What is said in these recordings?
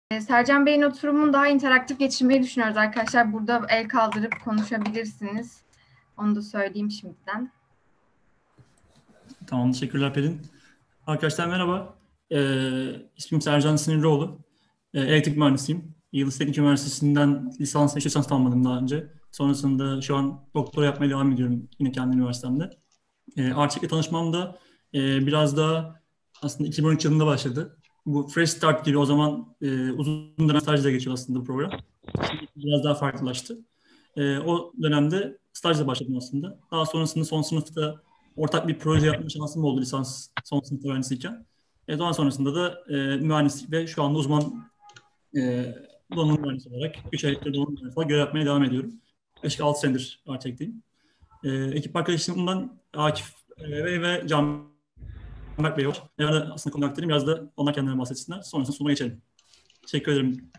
Sercan Bey'in oturumunu daha interaktif geçirmeyi düşünüyoruz arkadaşlar. Burada el kaldırıp konuşabilirsiniz. Onu da söyleyeyim şimdiden. Tamam, teşekkürler Pelin. Arkadaşlar merhaba. İsmim Sercan Sinirlioğlu. Elektrik mühendisiyim. Yıldız Teknik Üniversitesi'nden lisans ve lisans tamamladım daha önce. Sonrasında şu an doktora yapmaya devam ediyorum yine kendi üniversitemde. Arçelik'le tanışmam da biraz daha aslında 2013 yılında başladı. Bu Fresh Start gibi o zaman uzun dönem stajla geçiyor aslında bu program. Şimdi biraz daha farklılaştı. O dönemde stajla başladım aslında. Daha sonrasında son sınıfta ortak bir proje yapma şansım oldu lisans son sınıf öğrencisiyken. Daha sonrasında da mühendislik ve şu anda uzman donanım mühendisi olarak 3 aylık donanım mühendisi olarak görev yapmaya devam ediyorum. 5-6 senedir Arçelik'teyim. Ekip arkadaşlarımdan Akif ve Canberk Bey var. Yarın aslında konu aktarayım. Biraz da onlar kendilerine bahsetsinler. Sonrasında sunuma geçelim. Teşekkür ederim.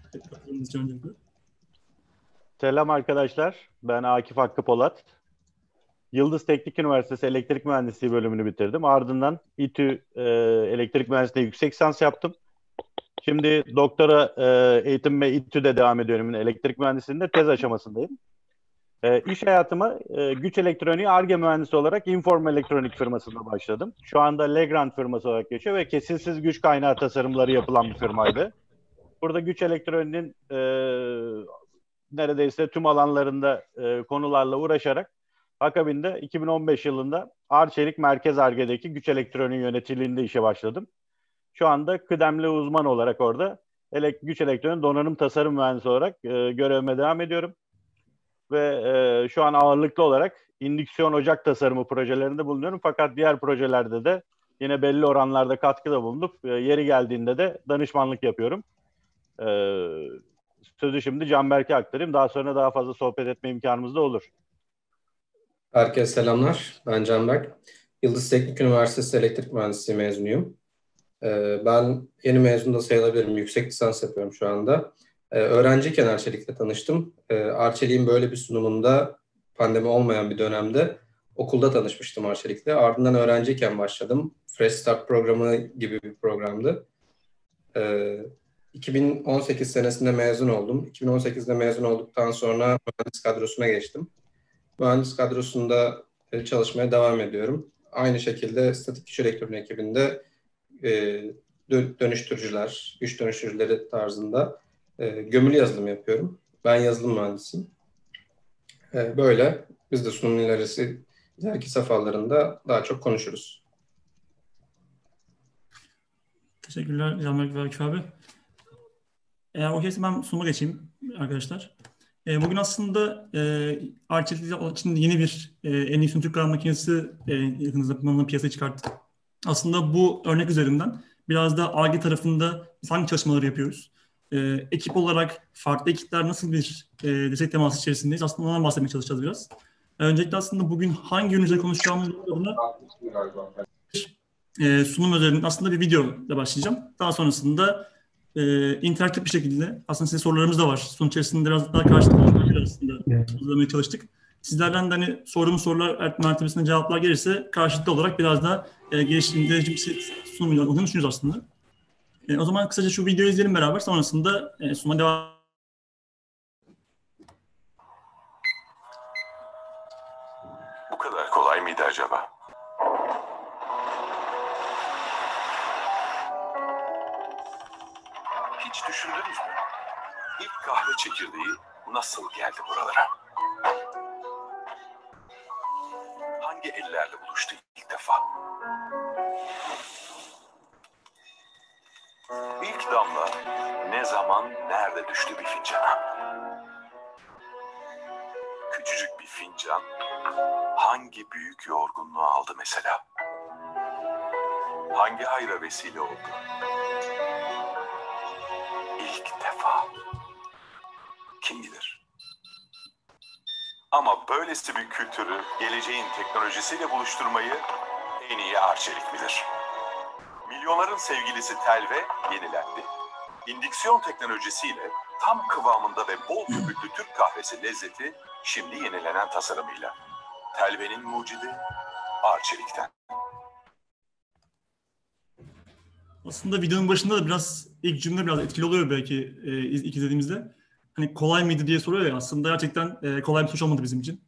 Selam arkadaşlar. Ben Akif Hakkı Polat. Yıldız Teknik Üniversitesi Elektrik Mühendisliği bölümünü bitirdim. Ardından İTÜ Elektrik Mühendisliği yüksek lisans yaptım. Şimdi doktora eğitimime İTÜ'de devam ediyorum. Elektrik mühendisliğinde tez aşamasındayım. İş hayatıma güç elektroniği Ar-Ge mühendisi olarak Inform Elektronik firmasında başladım. Şu anda Legrand firması olarak geçiyor ve kesinsiz güç kaynağı tasarımları yapılan bir firmaydı. Burada güç elektroniğinin neredeyse tüm alanlarında konularla uğraşarak akabinde 2015 yılında Arçelik Merkez Ar-Ge'deki güç elektroniği yöneticiliğinde işe başladım. Şu anda kıdemli uzman olarak orada güç elektroniği donanım tasarım mühendisi olarak görevime devam ediyorum. Ve şu an ağırlıklı olarak indüksiyon ocak tasarımı projelerinde bulunuyorum. Fakat diğer projelerde de yine belli oranlarda katkıda bulunup yeri geldiğinde de danışmanlık yapıyorum. Sözü şimdi Canberk'e aktarayım. Daha sonra daha fazla sohbet etme imkanımız da olur. Herkese selamlar. Ben Canberk. Yıldız Teknik Üniversitesi Elektrik Mühendisliği mezunuyum. Ben yeni mezun da sayılabilirim. Yüksek lisans yapıyorum şu anda. Öğrenciyken Arçelik'le tanıştım. Arçelik'in böyle bir sunumunda pandemi olmayan bir dönemde okulda tanışmıştım Arçelik'le. Ardından öğrenciyken başladım. Fresh Start programı gibi bir programdı. 2018 senesinde mezun oldum. 2018'de mezun olduktan sonra mühendis kadrosuna geçtim. Mühendis kadrosunda çalışmaya devam ediyorum. Aynı şekilde statik güç elektronik ekibinde dönüştürücüler, güç dönüştürücüleri tarzında gömülü yazılım yapıyorum. Ben yazılım mühendisiyim. Böyle biz de sunum ileriki safhalarında daha çok konuşuruz. Teşekkürler Canberk ve Akif abi. Eğer okeyse ben sunuma geçeyim arkadaşlar. Bugün aslında Arçelik için yeni bir en iyi Türk kahve makinesi yakınızda kullanılan piyasaya çıkarttık. Aslında bu örnek üzerinden biraz da Ar-Ge tarafında hangi çalışmaları yapıyoruz? Ekip olarak farklı ekipler nasıl bir destek teması içerisindeyiz? Aslında ondan bahsetmeye çalışacağız biraz. Öncelikle aslında bugün hangi ürünleri konuşacağımız adına sunum üzerinde aslında bir video ile başlayacağım. Daha sonrasında interaktif bir şekilde aslında size sorularımız da var. Sunum içerisinde biraz daha karşılıklı aslında hazırlamaya çalıştık. Sizlerden de hani sorular mertebesinde cevaplar gelirse karşılıklı olarak biraz daha geliştirici bir sunum olduğunu düşünüyoruz aslında. O zaman kısaca şu videoyu izleyelim beraber. Sonrasında sunuma devam. Bu kadar kolay mıydı acaba? Hiç düşündünüz mü? İlk kahve çekirdeği nasıl geldi buralara? Hangi ellerle buluştu ilk defa? İlk damla ne zaman, nerede düştü bir fincana? Küçücük bir fincan hangi büyük yorgunluğu aldı mesela? Hangi hayra vesile oldu? İlk defa. Kim bilir? Ama böylesi bir kültürü geleceğin teknolojisiyle buluşturmayı en iyi Arçelik bilir. Milyonların sevgilisi Telve yenilendi. İndüksiyon teknolojisiyle tam kıvamında ve bol köpüklü Türk kahvesi lezzeti şimdi yenilenen tasarımıyla. Telve'nin mucidi Arçelik'ten. Aslında videonun başında da biraz ilk cümle biraz etkili oluyor belki ilk izlediğimizde. Hani kolay mıydı diye soruyor ya, aslında gerçekten kolay bir süreç olmadı bizim için.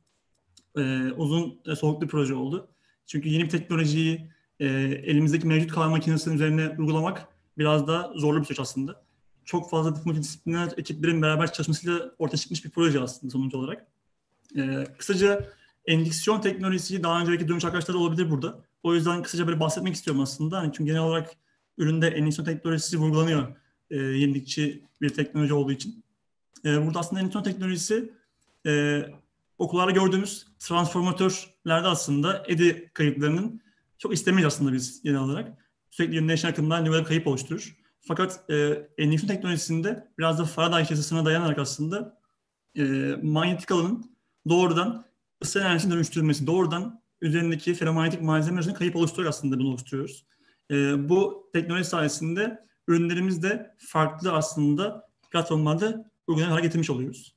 Uzun soluklu bir proje oldu. Çünkü yeni bir teknolojiyi elimizdeki mevcut kahve makinesinin üzerine uygulamak biraz daha zorlu bir süreç aslında. Çok fazla multidisipliner ekiplerin beraber çalışmasıyla ortaya çıkmış bir proje aslında sonuç olarak. Kısaca endüksiyon teknolojisi daha önce belki duymuş arkadaşlar olabilir burada. O yüzden kısaca böyle bahsetmek istiyorum aslında. Hani çünkü genel olarak üründe endüksiyon teknolojisi vurgulanıyor yenilikçi bir teknoloji olduğu için. Burada aslında endüksiyon teknolojisi okullarda gördüğümüz transformatörlerde aslında EDI kayıplarının çok istemeyiz aslında biz genel olarak. Sürekli yönleşen akımdan nöbel kayıp oluşturur. Fakat endüksiyon teknolojisinde biraz da Faraday yasasına dayanarak aslında manyetik alanın doğrudan ısı enerjisine dönüştürülmesi, doğrudan üzerindeki ferromanyetik malzeme arasında kayıp oluşturarak aslında bunu oluşturuyoruz. Bu teknoloji sayesinde ürünlerimiz de farklı aslında platformlarda uygulamaya hale getirmiş oluyoruz.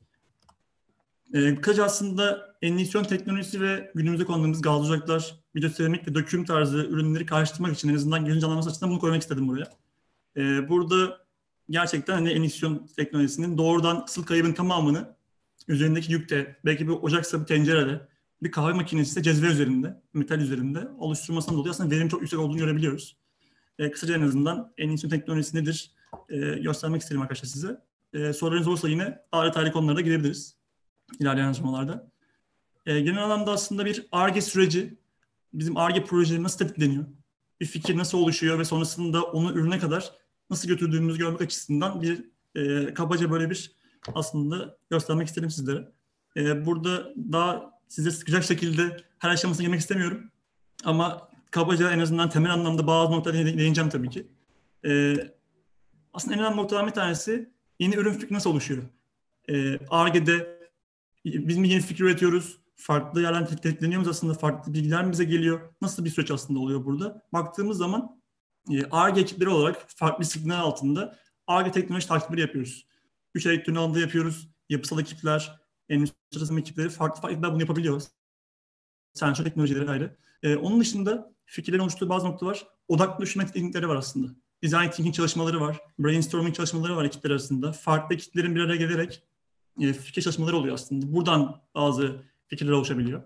Kısaca aslında endüksiyon teknolojisi ve günümüzde kullandığımız gazlı ocaklar, videoseramik ve döküm tarzı ürünleri karşılaştırmak için en azından gözün canlanması açısından bunu koymak istedim buraya. Burada gerçekten hani endüksiyon teknolojisinin doğrudan ısıl kaybın tamamını üzerindeki yükte, belki bir ocaksa bir tencerede, bir kahve makinesi ise cezve üzerinde, metal üzerinde oluşturmasından dolayı aslında verim çok yüksek olduğunu görebiliyoruz. Kısaca en azından endüksiyon teknolojisi nedir göstermek istedim arkadaşlar size. Sorularınız olursa yine daha detaylı konulara da girebiliriz ilerleyen aşamalarda. Genel anlamda aslında bir Ar-Ge süreci, bizim Ar-Ge projeleri nasıl tetikleniyor, bir fikir nasıl oluşuyor ve sonrasında onu ürüne kadar nasıl götürdüğümüzü görmek açısından bir kabaca böyle bir aslında göstermek istedim sizlere. Burada daha size sıkacak şekilde her aşamasına girmek istemiyorum. Ama kabaca en azından temel anlamda bazı noktalara değineceğim tabii ki. Aslında en önemli noktalardan bir tanesi yeni ürün fikri nasıl oluşuyor? Ar-Ge'de biz mi yeni fikir üretiyoruz? Farklı yerlerden tetikleniyoruz aslında. Farklı bilgiler mi bize geliyor? Nasıl bir süreç aslında oluyor burada? Baktığımız zaman Ar-Ge ekipleri olarak farklı disiplinler altında Ar-Ge teknoloji takipleri yapıyoruz. 3 elektron alanında yapıyoruz. Yapısal ekipler, endüstri ekipleri farklı ekipler bunu yapabiliyor. Sensör teknolojileri ayrı. Onun dışında fikirlerin oluştuğu bazı noktalar var. Odaklı düşünme teknikleri var aslında. Design thinking çalışmaları var. Brainstorming çalışmaları var ekipler arasında. Farklı ekiplerin bir araya gelerek fikir çalışmaları oluyor aslında. Buradan bazı fikirler oluşabiliyor.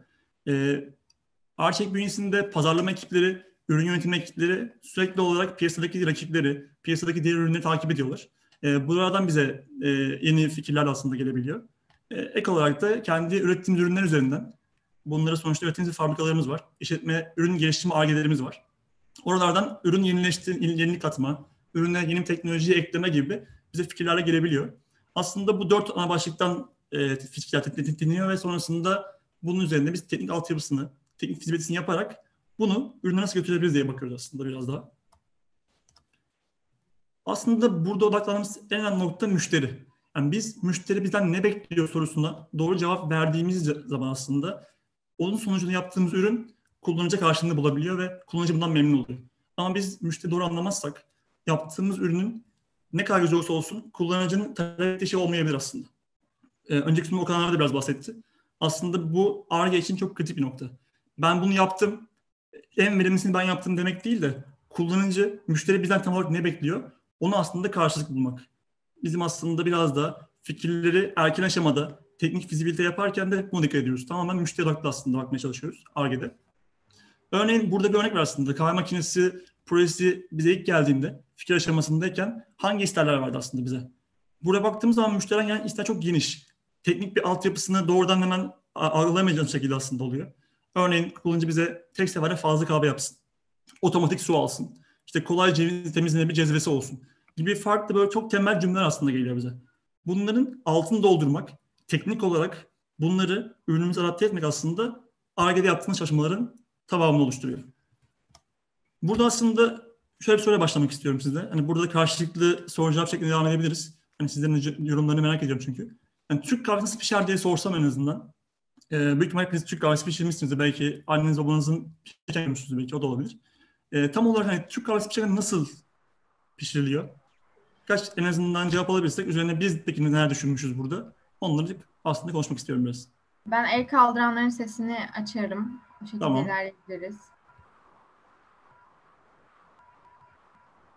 Arçelik bünyesinde pazarlama ekipleri, ürün yönetimi ekipleri sürekli olarak piyasadaki rakipleri, piyasadaki diğer ürünleri takip ediyorlar. Buralardan bize yeni fikirler aslında gelebiliyor. Ek olarak da kendi ürettiğimiz ürünler üzerinden, bunları sonuçta ürettiğimiz fabrikalarımız var. İşletme, ürün geliştirme Ar-Ge'lerimiz var. Oralardan ürün yenilik katma, ürüne yeni teknolojiyi ekleme gibi bize fikirlerle gelebiliyor. Aslında bu 4 ana başlıktan fikirler tetkiniyor ve sonrasında bunun üzerinde biz teknik altyapısını, teknik fizibilitesini yaparak bunu ürüne nasıl götürebiliriz diye bakıyoruz aslında biraz daha. Aslında burada odaklandığımız en önemli nokta müşteri. Yani biz müşteri bizden ne bekliyor sorusuna doğru cevap verdiğimiz zaman aslında onun sonucunu yaptığımız ürün kullanıcı karşılığını bulabiliyor ve kullanıcı bundan memnun oluyor. Ama biz müşteri doğru anlamazsak yaptığımız ürünün ne kadar güzel olursa olsun kullanıcının talep ettiği şey olmayabilir aslında. Önceki sunum Okan abi de biraz bahsetti. Aslında bu Ar-Ge için çok kritik bir nokta. Ben bunu yaptım, en verimlisini ben yaptım demek değil de kullanıcı, müşteri bizden tam olarak ne bekliyor? Onu aslında karşılık bulmak. Bizim aslında biraz da fikirleri erken aşamada teknik fizibilite yaparken de buna dikkat ediyoruz. Tamamen müşteri odaklı aslında bakmaya çalışıyoruz Ar-Ge'de. Örneğin burada bir örnek var aslında. Kahve makinesi projesi bize ilk geldiğinde, fikir aşamasındayken hangi isterler vardı aslında bize? Buraya baktığımız zaman müşteriden gelen ister çok geniş. Teknik bir altyapısını doğrudan hemen algılayamayacağımız şekilde aslında oluyor. Örneğin kullanıcı bize tek seferde fazla kahve yapsın. Otomatik su alsın. İşte kolay temizlenebilir cezvesi olsun. Gibi farklı böyle çok temel cümleler aslında geliyor bize. Bunların altını doldurmak, teknik olarak bunları ürünümüze adapte etmek aslında Ar-Ge'de yaptığımız çalışmaların tamamını oluşturuyor. Burada aslında şöyle bir soruya başlamak istiyorum size. Hani burada karşılıklı soru cevap şeklinde devam edebiliriz. Hani sizlerin yorumlarını merak ediyorum çünkü. Yani Türk kahvesi nasıl pişer diye sorsam en azından. Büyük ihtimalle hepiniz Türk kahvesi pişirmişsiniz. Belki anneniz babanızın pişirmişsiniz belki o da olabilir. Tam olarak hani Türk kahvesi pişerken nasıl pişiriliyor? Birkaç en azından cevap alabilirsek üzerine biz peki neler düşünmüşüz burada? Onları aslında konuşmak istiyorum biraz. Ben el kaldıranların sesini açarım. O şekilde Tamam. ilerleyebiliriz.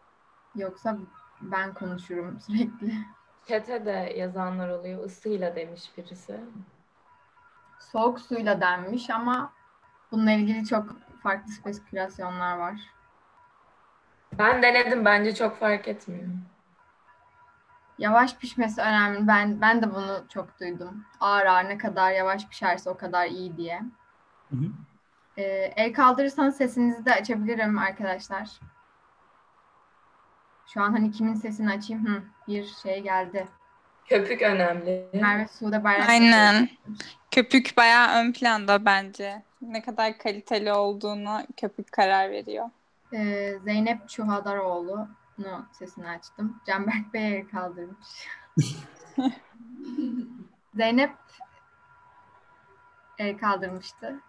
Yoksa ben konuşurum sürekli. Chat'e de yazanlar oluyor. Isıyla demiş birisi. Soğuk suyla denmiş ama bununla ilgili çok farklı spekülasyonlar var. Ben denedim. Bence çok fark etmiyor. Yavaş pişmesi önemli. Ben de bunu çok duydum. Ağır ağır ne kadar yavaş pişerse o kadar iyi diye. Hı hı. El kaldırırsanız sesinizi de açabilirim arkadaşlar. Şu an hani kimin sesini açayım? Bir şey geldi. Köpük önemli. Merve Sude Bayrak. Aynen. Köpük bayağı ön planda bence. Ne kadar kaliteli olduğunu köpük karar veriyor. Zeynep Çuhadaroğlu'nun sesini açtım. Canberk Bey el kaldırmış. Zeynep el kaldırmıştı.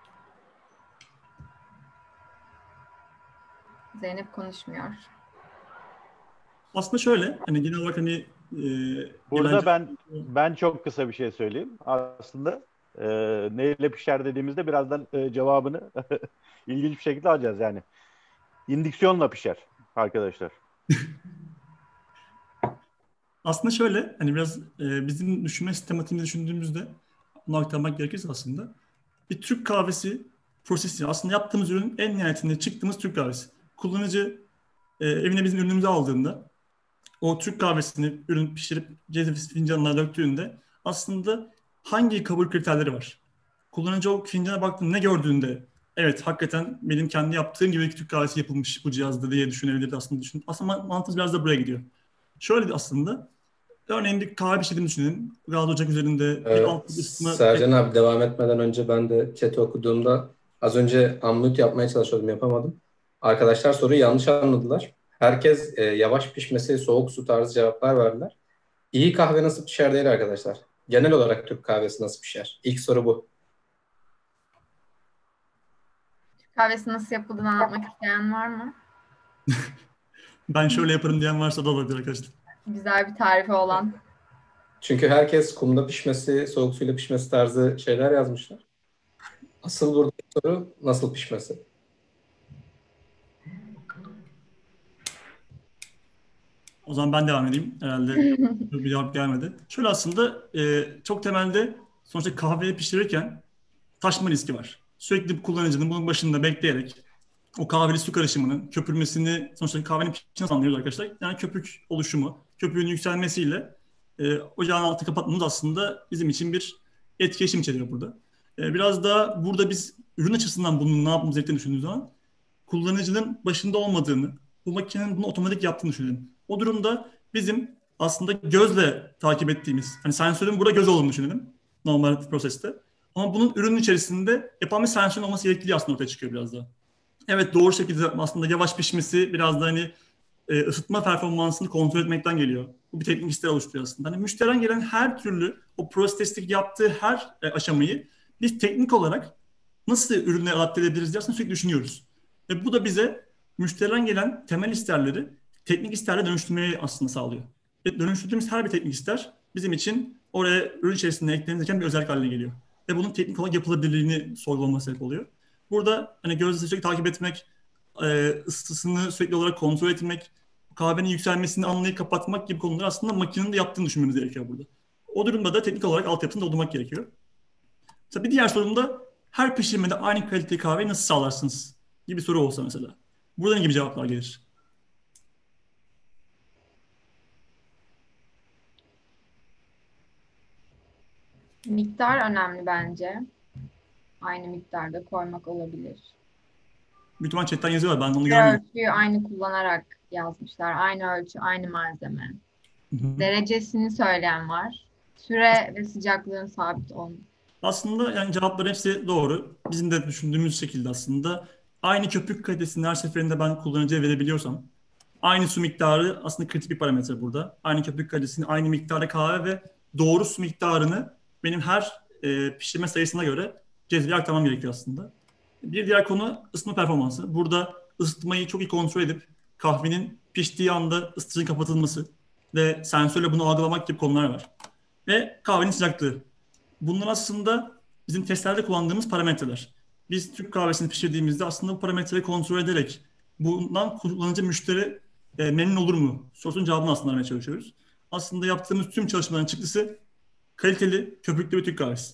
Zeynep konuşmuyor. Aslında şöyle, hani genel olarak hani Burada ben çok kısa bir şey söyleyeyim. Aslında neyle pişer dediğimizde birazdan cevabını ilginç bir şekilde alacağız yani. İndüksiyonla pişer arkadaşlar. Aslında şöyle, hani biraz bizim düşünme sistematiğimizi düşündüğümüzde bunu aktarmak gerekirse aslında bir Türk kahvesi prosesi, aslında yaptığımız ürün en nihayetinde çıktığımız Türk kahvesi. Kullanıcı evine bizim ürünümüzü aldığında o Türk kahvesini ürün pişirip cezve fincanına döktüğünde aslında hangi kabul kriterleri var? Kullanıcı o fincana baktığında ne gördüğünde evet hakikaten benim kendi yaptığım gibi Türk kahvesi yapılmış bu cihazda diye düşünebilirdi aslında. Aslında mantığımız biraz da buraya gidiyor. Şöyle aslında örneğin bir kahve pişirdiğini düşünelim. Gaz ocak üzerinde bir alt ısıtma... Sercan abi devam etmeden önce ben de chat'i okuduğumda az önce unmute yapmaya çalışıyordum, yapamadım. Arkadaşlar soruyu yanlış anladılar. Herkes yavaş pişmesi, soğuk su tarzı cevaplar verdiler. İyi kahve nasıl pişer değil arkadaşlar. Genel olarak Türk kahvesi nasıl pişer? İlk soru bu. Türk kahvesi nasıl yapıldığını anlatmak isteyen var mı? Ben şöyle yaparım diyen varsa da olabilir arkadaşlar. Güzel bir tarifi olan. Çünkü herkes kumda pişmesi, soğuk suyla pişmesi tarzı şeyler yazmışlar. Asıl buradaki soru nasıl pişmesi? O zaman ben devam edeyim. Herhalde bir cevap gelmedi. Şöyle aslında çok temelde sonuçta kahveyi pişirirken taşma riski var. Sürekli bir kullanıcının bunun başında bekleyerek o kahveli su karışımının köpürmesini, sonuçta kahvenin pişmesini nasıl anlıyoruz arkadaşlar? Yani köpük oluşumu, köpüğün yükselmesiyle ocağın altını kapatmamız aslında bizim için bir etkileşim içeriyor burada. Biraz da burada biz ürün açısından bunun ne yapmamız gerektiğini düşündüğümüz zaman kullanıcının başında olmadığını, bu makinenin bunu otomatik yaptığını düşünelim. O durumda bizim aslında gözle takip ettiğimiz, hani sensörün burada göz olduğunu düşünelim normal proseste. Ama bunun ürünün içerisinde yapan bir sensörün olması gerektiği aslında ortaya çıkıyor biraz daha. Evet, doğru şekilde aslında yavaş pişmesi biraz da hani ısıtma performansını kontrol etmekten geliyor. Bu bir teknik ister oluşturuyor aslında. Hani müşteriden gelen her türlü o proseslik yaptığı her aşamayı biz teknik olarak nasıl ürüne adapte edebiliriz diye aslında sürekli düşünüyoruz. Ve bu da bize müşteriden gelen temel isterleri teknik isterle dönüştürmeyi aslında sağlıyor. Ve dönüştürdüğümüz her bir teknik ister bizim için oraya ürün içerisinde eklenirken bir özellik haline geliyor. Ve bunun teknik olarak yapılabilirliğini sorgulamama sebep oluyor. Burada hani gözle sürekli takip etmek, ısısını sürekli olarak kontrol etmek, kahvenin yükselmesini anlayıp kapatmak gibi konular aslında makinenin de yaptığını düşünmemiz gerekiyor burada. O durumda da teknik olarak altyapısını doldurmak gerekiyor. Mesela bir diğer sorumda her pişirmede aynı kaliteli kahveyi nasıl sağlarsınız gibi bir soru olsa mesela. Burada ne gibi cevaplar gelir? Miktar önemli bence. Aynı miktarda koymak olabilir. Büyük ihtimal chatten yazıyorlar. Ben onu görmüyorum. Ölçüyü aynı kullanarak yazmışlar. Aynı ölçü, aynı malzeme. Derecesini söyleyen var. Süre ve sıcaklığın sabit olması. Aslında yani cevapların hepsi doğru. Bizim de düşündüğümüz şekilde aslında aynı köpük kalitesini her seferinde ben kullanıcıya verebiliyorsam aynı su miktarı aslında kritik bir parametre burada. Aynı köpük kalitesini, aynı miktarda kahve ve doğru su miktarını benim her pişirme sayısına göre cezveye aktarmam gerekiyor aslında. Bir diğer konu ısıtma performansı. Burada ısıtmayı çok iyi kontrol edip kahvenin piştiği anda ısıtıcının kapatılması ve sensörle bunu algılamak gibi konular var. Ve kahvenin sıcaklığı. Bunlar aslında bizim testlerde kullandığımız parametreler. Biz Türk kahvesini pişirdiğimizde aslında bu parametreleri kontrol ederek bundan kullanıcı müşteri memnun olur mu sorusunun cevabını aslında aramaya çalışıyoruz. Aslında yaptığımız tüm çalışmaların çıktısı kaliteli köpüklü bir Türk kahvesi.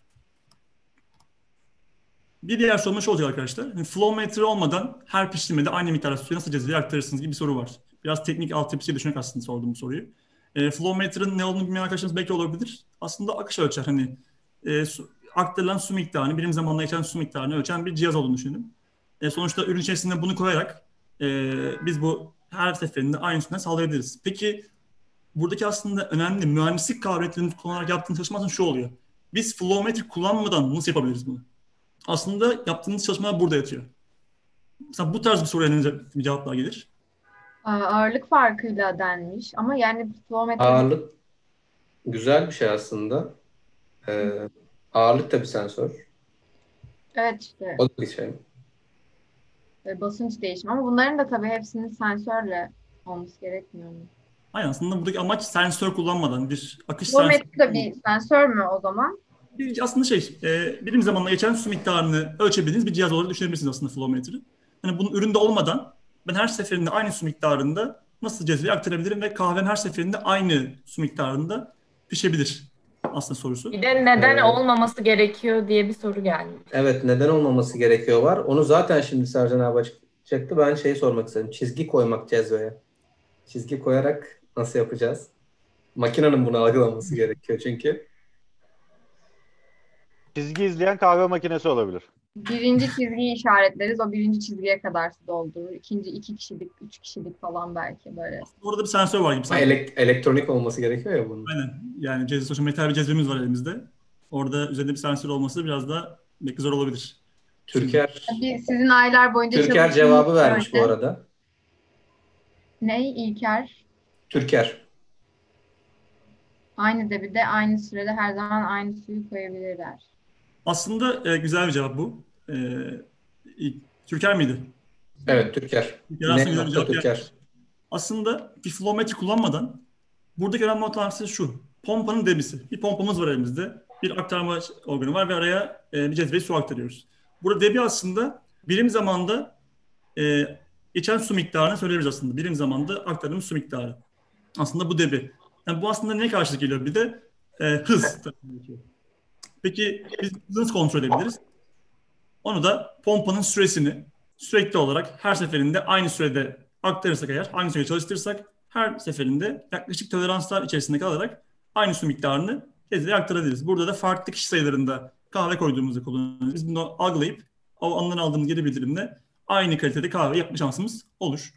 Bir diğer soruma şu olacak arkadaşlar. Yani flow metre olmadan her pişirmede aynı miktarda suyu nasıl cezveye aktarırsınız gibi bir soru var. Biraz teknik altyapısıyla düşünerek aslında sordum bu soruyu. Flow metre'nin ne olduğunu bilmeyen arkadaşlarımız belki olabilir. Aslında akış ölçer. Hani aktarılan su miktarını, birim zamanla geçen su miktarını ölçen bir cihaz olduğunu düşünün. Sonuçta ürün içerisinde bunu koyarak biz bu her seferinde aynı sudan sağlayabiliriz. Peki buradaki aslında önemli mühendislik kabiliyetlerini kullanarak yaptığımız çalışma aslında şu oluyor. Biz flow metre kullanmadan nasıl yapabiliriz bunu? Aslında yaptığımız çalışmalar burada yatıyor. Mesela bu tarz bir soruya ne cevaplar gelir? Ağırlık farkıyla denmiş ama yani flow Ağırlık güzel bir şey aslında. Ağırlık da bir sensör. evet işte O da bir şey. basınç değişimi ama bunların da tabii hepsinin sensörle olması gerekmiyor mu? Aynen, aslında buradaki amaç sensör kullanmadan bir akış Flow sensörü. metre de bir sensör mü o zaman? Aslında birim zamanla geçen su miktarını ölçebildiğiniz bir cihaz olarak düşünebilirsiniz aslında flow metre'ı. Hani bunun üründe olmadan ben her seferinde aynı su miktarında nasıl cezveye aktarabilirim ve kahvenin her seferinde aynı su miktarında pişebilir aslında sorusu. Bir de neden olmaması gerekiyor diye bir soru gelmiş. Evet, neden olmaması gerekiyor var. Onu zaten şimdi Sercan abi açıklayacaktı. Ben sormak istedim. Çizgi koymak cezveye. Çizgi koyarak nasıl yapacağız? Makinenin bunu algılaması gerekiyor çünkü. Çizgi izleyen kahve makinesi olabilir. Birinci çizgiyi işaretleriz. O birinci çizgiye kadar su doldurur. İkinci 2 kişilik, 3 kişilik falan belki böyle. Orada bir sensör var gibi. Ama elektronik olması gerekiyor ya bunun. Aynen. Yani sonuçta metal bir cezvemiz var elimizde. Orada üzerinde bir sensör olması biraz da belki zor olabilir. Türker Tabii sizin aylar boyunca Türker cevabı vermiş bu arada. Ne? İlker? Türker. Aynı debide, aynı sürede her zaman aynı suyu koyabilirler. Aslında güzel bir cevap bu. Türker miydi? Evet, Türker. Türker. Aslında bir flow metre kullanmadan buradaki önemli olan şu. Pompanın debisi. Bir pompamız var elimizde. Bir aktarma organı var ve araya bir cezveye su aktarıyoruz. Burada debi aslında birim zamanda geçen su miktarını söyleyebiliriz aslında. Birim zamanda aktardığımız su miktarı. Aslında bu debi. Yani bu aslında neye karşılık geliyor? Bir de hız. Peki biz nasıl kontrol edebiliriz? Onu da pompanın süresini sürekli olarak her seferinde aynı sürede aktarırsak eğer, aynı sürede çalıştırırsak her seferinde yaklaşık toleranslar içerisinde kalarak aynı su miktarını cezveye aktarabiliriz. Burada da farklı kişi sayılarında kahve koyduğumuzu kullanıyoruz. Biz bunu algılayıp o andan aldığımız geri bildirimle aynı kalitede kahve yapma şansımız olur.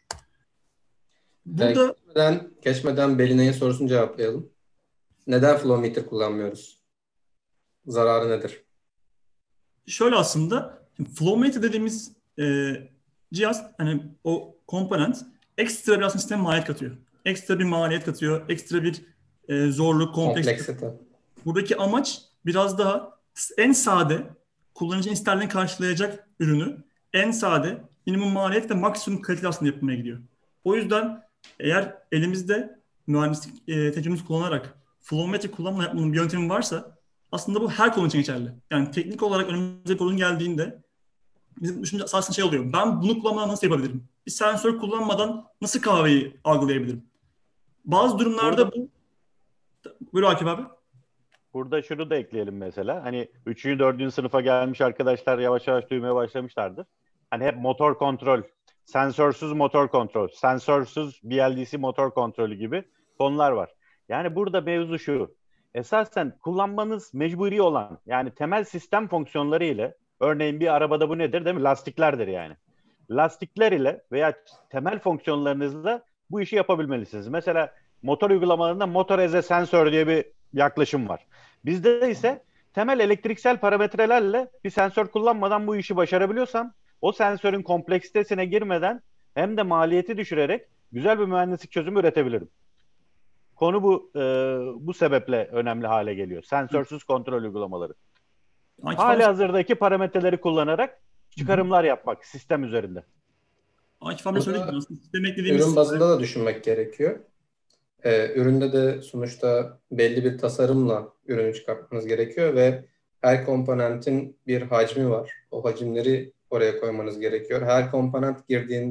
Burada geçmeden Belina'nın sorusunu cevaplayalım. Neden flow meter kullanmıyoruz? Zararı nedir? Şöyle aslında flow meter dediğimiz cihaz, hani o komponent ekstra bir aslında sisteme maliyet katıyor. Ekstra bir maliyet katıyor, ekstra bir zorluk, kompleksite. Buradaki amaç biraz daha en sade, kullanıcının isterlerini karşılayacak ürünü en sade, minimum maliyet ve maksimum kaliteli aslında yapmaya gidiyor. O yüzden eğer elimizde mühendislik tecrübemizi kullanarak flow metre kullanmadan yapmanın bir yöntemi varsa aslında bu her konu için geçerli. Yani teknik olarak önümüze bir sorun geldiğinde bizim düşünce aslında oluyor. Ben bunu kullanmadan nasıl yapabilirim? Bir sensör kullanmadan nasıl kahveyi algılayabilirim? Bazı durumlarda bu... Buyur Akif abi. Burada şunu da ekleyelim mesela. Hani 3. 4. sınıfa gelmiş arkadaşlar yavaş yavaş duymaya başlamışlardır. Hani hep motor kontrol, sensörsüz motor kontrol, sensörsüz BLDC motor kontrolü gibi konular var. Yani burada mevzu şu. Esasen kullanmanız mecburi olan, yani temel sistem fonksiyonları ile, örneğin bir arabada bu nedir değil mi? Lastiklerdir yani. Lastikler ile veya temel fonksiyonlarınızla bu işi yapabilmelisiniz. Mesela motor uygulamalarında motor as a sensör diye bir yaklaşım var. Bizde ise temel elektriksel parametrelerle bir sensör kullanmadan bu işi başarabiliyorsam o sensörün kompleksitesine girmeden hem de maliyeti düşürerek güzel bir mühendislik çözümü üretebilirim. Konu bu sebeple önemli hale geliyor. Sensörsüz kontrol uygulamaları. Halihazırdaki parametreleri kullanarak çıkarımlar yapmak sistem üzerinde. Akif abi söylediğim ürün bazında da düşünmek gerekiyor. Üründe de sonuçta belli bir tasarımla ürünü çıkartmanız gerekiyor ve her komponentin bir hacmi var. O hacimleri oraya koymanız gerekiyor. Her komponent girdiğinde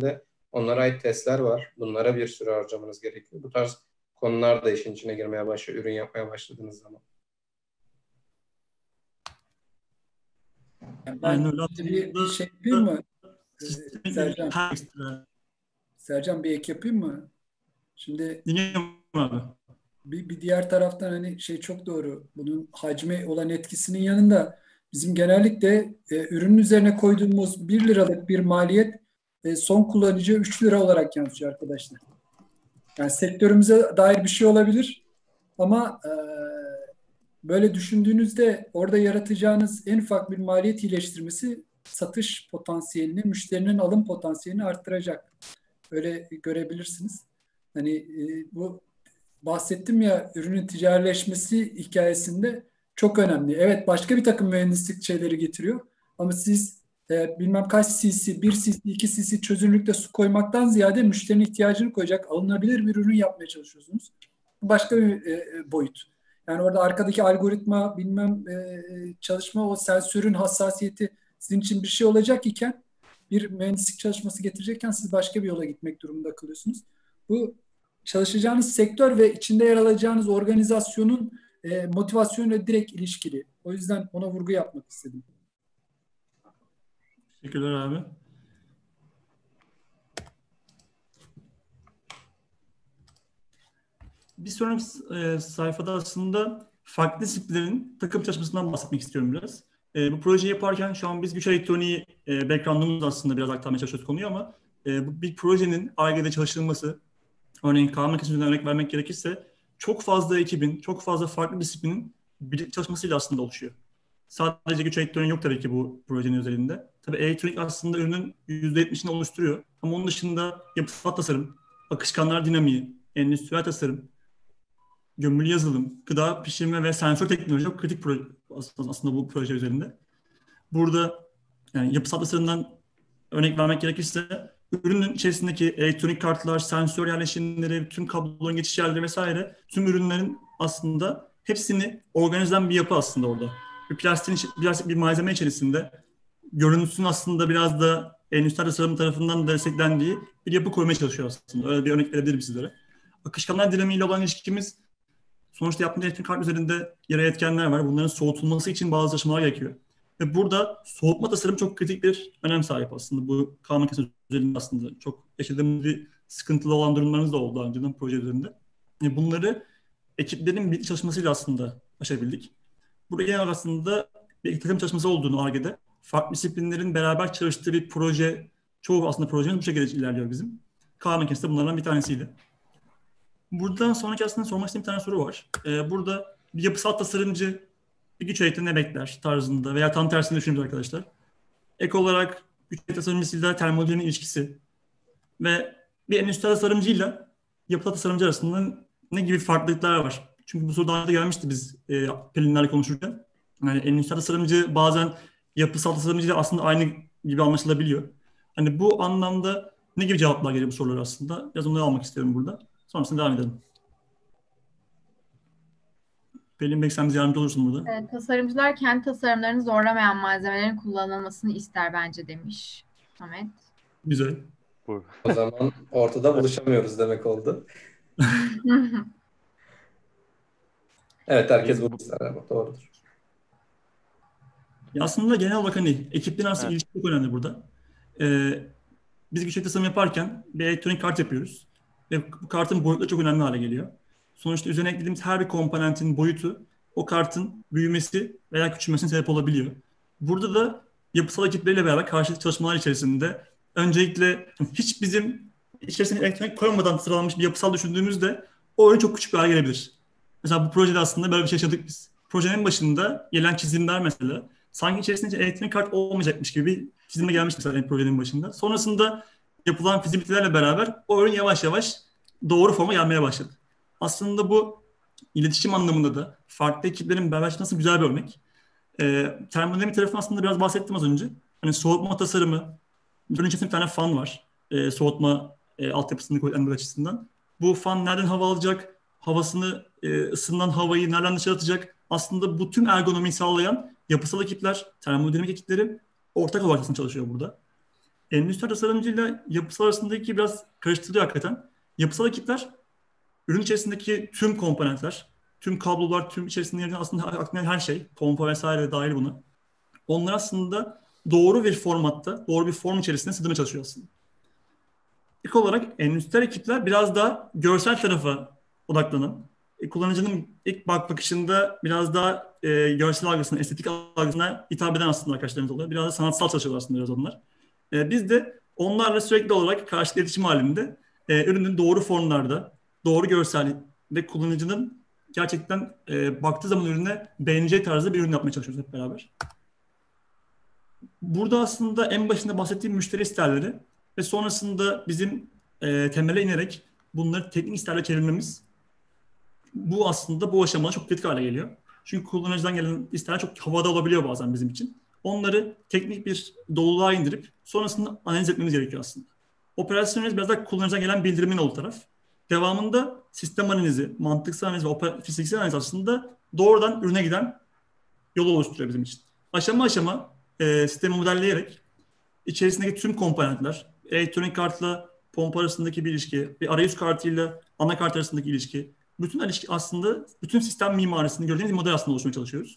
Onlara ait testler var. Bunlara bir sürü harcamanız gerekiyor. Bu tarz konular da işin içine girmeye başlıyor, ürün yapmaya başladığınız zaman. Yani Aynen ben öyle. bir şey yapayım mı? Sistemin Sercan, her ekstra. Sercan bir ek yapayım mı? Şimdi Dinliyorum abi. bir diğer taraftan hani şey çok doğru. Bunun hacme olan etkisinin yanında bizim genellikle ürünün üzerine koyduğumuz 1 liralık bir maliyet son kullanıcıya 3 lira olarak yansıyor arkadaşlar. Yani sektörümüze dair bir şey olabilir ama böyle düşündüğünüzde orada yaratacağınız en ufak bir maliyet iyileştirmesi satış potansiyelini, müşterinin alım potansiyelini arttıracak. Öyle görebilirsiniz. Hani bu bahsettim ya, ürünün ticarileşmesi hikayesinde çok önemli. Evet, başka bir takım mühendislik şeyleri getiriyor ama siz bilmem kaç cc, 1 cc, 2 cc çözünürlükte su koymaktan ziyade müşterinin ihtiyacını koyacak, alınabilir bir ürün yapmaya çalışıyorsunuz. Bu başka bir boyut. Yani orada arkadaki algoritma, bilmem çalışma, o sensörün hassasiyeti sizin için bir şey olacak iken, bir mühendislik çalışması getirecekken siz başka bir yola gitmek durumunda kalıyorsunuz. Bu çalışacağınız sektör ve içinde yer alacağınız organizasyonun motivasyonuyla direkt ilişkili. O yüzden ona vurgu yapmak istedim. Teşekkürler abi. Bir sonraki sayfada aslında farklı disiplinlerin takım çalışmasından bahsetmek istiyorum biraz. Bu projeyi yaparken şu an biz güç elektroniği background'umuz aslında biraz aktarmaya çalışıyoruz konuyu ama bu bir projenin Ar-Ge'de çalışılması, örneğin Kaan makinesinden örnek vermek gerekirse çok fazla ekibin, çok fazla farklı disiplinin birlikte çalışmasıyla aslında oluşuyor. Sadece güç elektroniği yok tabii ki bu projenin özelinde. Tabii elektronik aslında ürünün %70'ini oluşturuyor. Ama onun dışında yapısal tasarım, akışkanlar dinamiği, endüstriyel tasarım, gömülü yazılım, gıda pişirme ve sensör teknoloji çok kritik proje aslında bu proje üzerinde. Burada yani yapısal tasarımdan örnek vermek gerekirse ürünün içerisindeki elektronik kartlar, sensör yerleşimleri, tüm kabloların geçiş yerleri vesaire tüm ürünlerin aslında hepsini organize eden bir yapı aslında orada. Plastik bir malzeme içerisinde görüntüsünün aslında biraz da endüstriyel tasarım tarafından desteklendiği bir yapı koymaya çalışıyor aslında. Öyle bir örnek verebilirim sizlere. Akışkanlar dinamiğiyle olan ilişkimiz sonuçta yaptığımız elektrik kart üzerinde yerel etkenler var. Bunların soğutulması için bazı çalışmalar gerekiyor. Ve burada soğutma tasarım çok kritik bir önem sahip aslında. Bu Kaan makinesi üzerinde aslında çok yaşadığımız bir sıkıntılı olan durumlarımız da oldu daha önceden proje üzerinde. Bunları ekiplerin birlikte çalışmasıyla aslında aşabildik. Burada genel aslında bir takım çalışması olduğunu Ar-Ge'de farklı disiplinlerin beraber çalıştığı bir proje, çoğu aslında projemiz bu şekilde ilerliyor bizim. Kaan makinesi de bunlardan bir tanesiydi. Buradan sonraki aslında sormak istediğim bir tane soru var. Burada bir yapısal tasarımcı bir güç elektriği ne bekler tarzında veya tam tersini düşünüyoruz arkadaşlar. Ek olarak güç elektriği tasarımcısıyla termodinamik ilişkisi ve bir endüstriyel tasarımcıyla yapısal tasarımcı arasında ne gibi farklılıklar var? Çünkü bu soru daha önce gelmişti biz Pelinlerle konuşurken. Yani endüstriyel tasarımcı bazen yapısal tasarımcıyla aslında aynı gibi anlaşılabiliyor. Hani bu anlamda ne gibi cevaplar geliyor bu sorulara aslında? Biraz onları almak istiyorum burada. Sonrasında devam edelim. Pelin Bey sen bize yardımcı olursun burada. Evet, tasarımcılar kendi tasarımlarını zorlamayan malzemelerin kullanılmasını ister bence demiş Samet. Güzel. O zaman ortada buluşamıyoruz demek oldu. Evet, herkes bu ister ama doğrudur. Ya aslında genel olarak hani ekiplerin arasında ilişki çok önemli burada. Biz güç tasarım yaparken bir elektronik kart yapıyoruz. Ve bu kartın boyutları çok önemli hale geliyor. Sonuçta üzerine eklediğimiz her bir komponentin boyutu o kartın büyümesi veya küçülmesine sebep olabiliyor. Burada da yapısal ekipleriyle beraber karşılıklı çalışmalar içerisinde öncelikle hiç bizim içerisine elektronik koymadan sıralanmış bir yapısal düşündüğümüzde o ürün çok küçük bir hale gelebilir. Mesela bu projede aslında böyle bir şey yaşadık biz. Projenin başında gelen çizimler mesela sanki içerisinde elektronik kart olmayacakmış gibi bir çizimle gelmişti mesela projenin başında. Sonrasında yapılan fizibilitelerle beraber o ürün yavaş yavaş doğru forma gelmeye başladı. Aslında bu iletişim anlamında da farklı ekiplerin beraber nasıl güzel bir örnek. Termodinamik tarafını aslında biraz bahsettim az önce. Hani soğutma tasarımı, ürün içerisinde bir tane fan var. Soğutma altyapısını kuvvetlendirmek açısından. Bu fan nereden hava alacak, havasını, ısınan havayı nereden dışarı atacak? Aslında bu tüm ergonomiyi sağlayan yapısal ekipler, termodinamik ekipleri ortak olarak çalışıyor burada. endüstri tasarımcıyla yapısal arasındaki biraz karıştırıyor hakikaten. Yapısal ekipler ürün içerisindeki tüm komponentler, tüm kablolar, tüm içerisinde yer alan aslında aklına her şey, pompa vesaire de dahil buna. Onlar aslında doğru bir formatta, doğru bir form içerisinde sığdırmaya çalışıyor aslında. İlk olarak endüstriyel ekipler biraz daha görsel tarafa odaklanan, kullanıcının ilk bakışında biraz daha görsel algısına, estetik algısına hitap eden aslında arkadaşlarımız oluyor. Biraz da sanatsal çalışıyorlar aslında biraz onlar. Biz de onlarla sürekli olarak karşılıklı iletişim halinde ürünün doğru formlarda, doğru görsel ve kullanıcının gerçekten baktığı zaman ürüne beğeneceği tarzda bir ürün yapmaya çalışıyoruz hep beraber. Burada aslında en başında bahsettiğim müşteri isterleri ve sonrasında bizim temele inerek bunları teknik isterlere çevirmemiz, bu aslında bu aşamada çok kritik hale geliyor. Çünkü kullanıcıdan gelen isterler çok havada olabiliyor bazen bizim için. Onları teknik bir doluluğa indirip sonrasında analiz etmemiz gerekiyor aslında. Operasyon analiz biraz daha kullanıcıdan gelen bildirimin olduğu taraf. Devamında sistem analizi, mantıksal analiz ve fiziksel analiz aslında doğrudan ürüne giden yolu oluşturuyor bizim için. Aşama aşama sistemi modelleyerek içerisindeki tüm komponentler, elektronik kartla pompa arasındaki bir ilişki, bir arayüz kartıyla anakart arasındaki ilişki, bütün ilişki aslında bütün sistem mimarisini gördüğünüz model aslında oluşturmaya çalışıyoruz.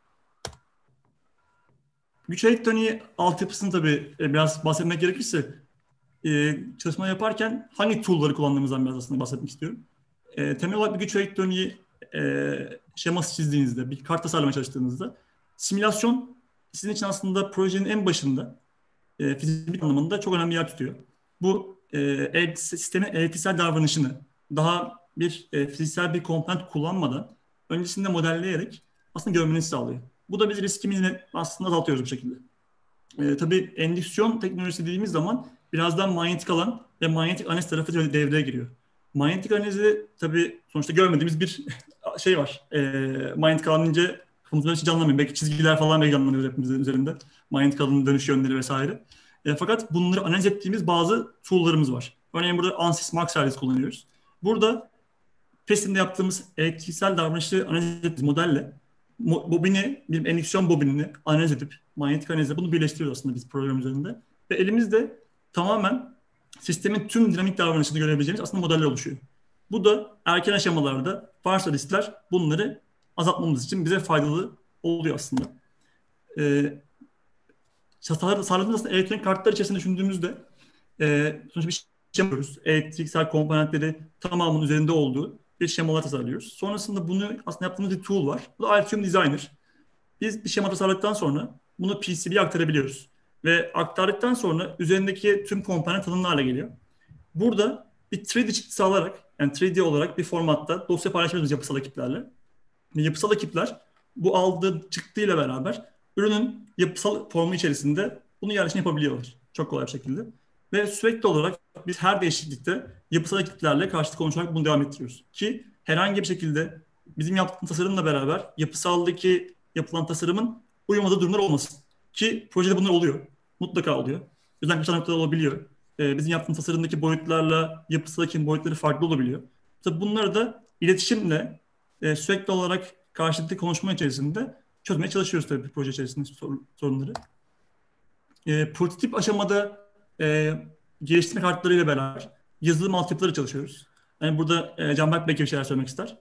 Güç elektroniği altyapısını tabii biraz bahsetmek gerekirse çalışma yaparken hangi tool'ları kullandığımızdan biraz aslında bahsetmek istiyorum. Temel olarak bir güç elektroniği şeması çizdiğinizde, bir kart tasarlamaya çalıştığınızda simülasyon sizin için aslında projenin en başında fizik anlamında çok önemli yer tutuyor. Bu sistemin elektriksel davranışını daha bir fiziksel bir komponent kullanmadan öncesinde modelleyerek aslında görmenizi sağlıyor. Bu da biz riskimizi aslında azaltıyoruz bu şekilde. Tabii endüksiyon teknolojisi dediğimiz zaman birazdan manyetik alan ve manyetik analiz tarafı devreye giriyor. Manyetik analizi tabii sonuçta görmediğimiz bir şey var. Manyetik alan deyince kafamızda hiç canlanmıyor. Belki çizgiler falan belki canlanıyor hepimizin üzerinde. Manyetik alanın dönüş yönleri vesaire. Fakat bunları analiz ettiğimiz bazı tool'larımız var. Örneğin burada ANSYS Max Service kullanıyoruz. Burada PES'inde yaptığımız elektriksel davranışı analiz ettiğimiz modelle bobini, bir endüksiyon bobinini analiz edip manyetik analizle bunu birleştiriyoruz aslında biz program üzerinde. Ve elimizde tamamen sistemin tüm dinamik davranışını görebileceğimiz aslında modeller oluşuyor. Bu da erken aşamalarda varsa riskler bunları azaltmamız için bize faydalı oluyor aslında. Sağladığımız aslında elektronik kartlar içerisinde düşündüğümüzde sonuçta bir şey yapıyoruz. Elektriksel komponentleri tamamının üzerinde olduğu bir şemalar tasarlıyoruz. Sonrasında bunu aslında yaptığımız bir tool var. Bu da Altium Designer. Biz bir şema tasarladıktan sonra bunu PCB'ye aktarabiliyoruz. Ve aktardıktan sonra üzerindeki tüm komponent tanımlı hale geliyor. Burada bir 3D çıktısı alarak, yani 3D olarak bir formatta dosya paylaşıyoruz yapısal ekiplerle. Ve yapısal ekipler bu aldığı çıktıyla beraber ürünün yapısal formu içerisinde bunu yerleşim yapabiliyorlar. Çok kolay bir şekilde. Ve sürekli olarak biz her değişiklikte yapısal ekiplerle karşılıklı konuşarak bunu devam ettiriyoruz. Ki herhangi bir şekilde bizim yaptığımız tasarımla beraber yapısaldaki yapılan tasarımın uyumadığı durumlar olmasın. Ki projede bunlar oluyor. Mutlaka oluyor. Özellikle kaçan noktalar olabiliyor. Bizim yaptığımız tasarımdaki boyutlarla yapısaldaki boyutları farklı olabiliyor. Tabii bunları da iletişimle sürekli olarak karşılıklı konuşma içerisinde çözmeye çalışıyoruz tabii proje içerisinde sorunları. Prototip aşamada geliştirme kartlarıyla beraber yazılım altyapıları çalışıyoruz. Yani burada Canberk belki bir şeyler söylemek ister.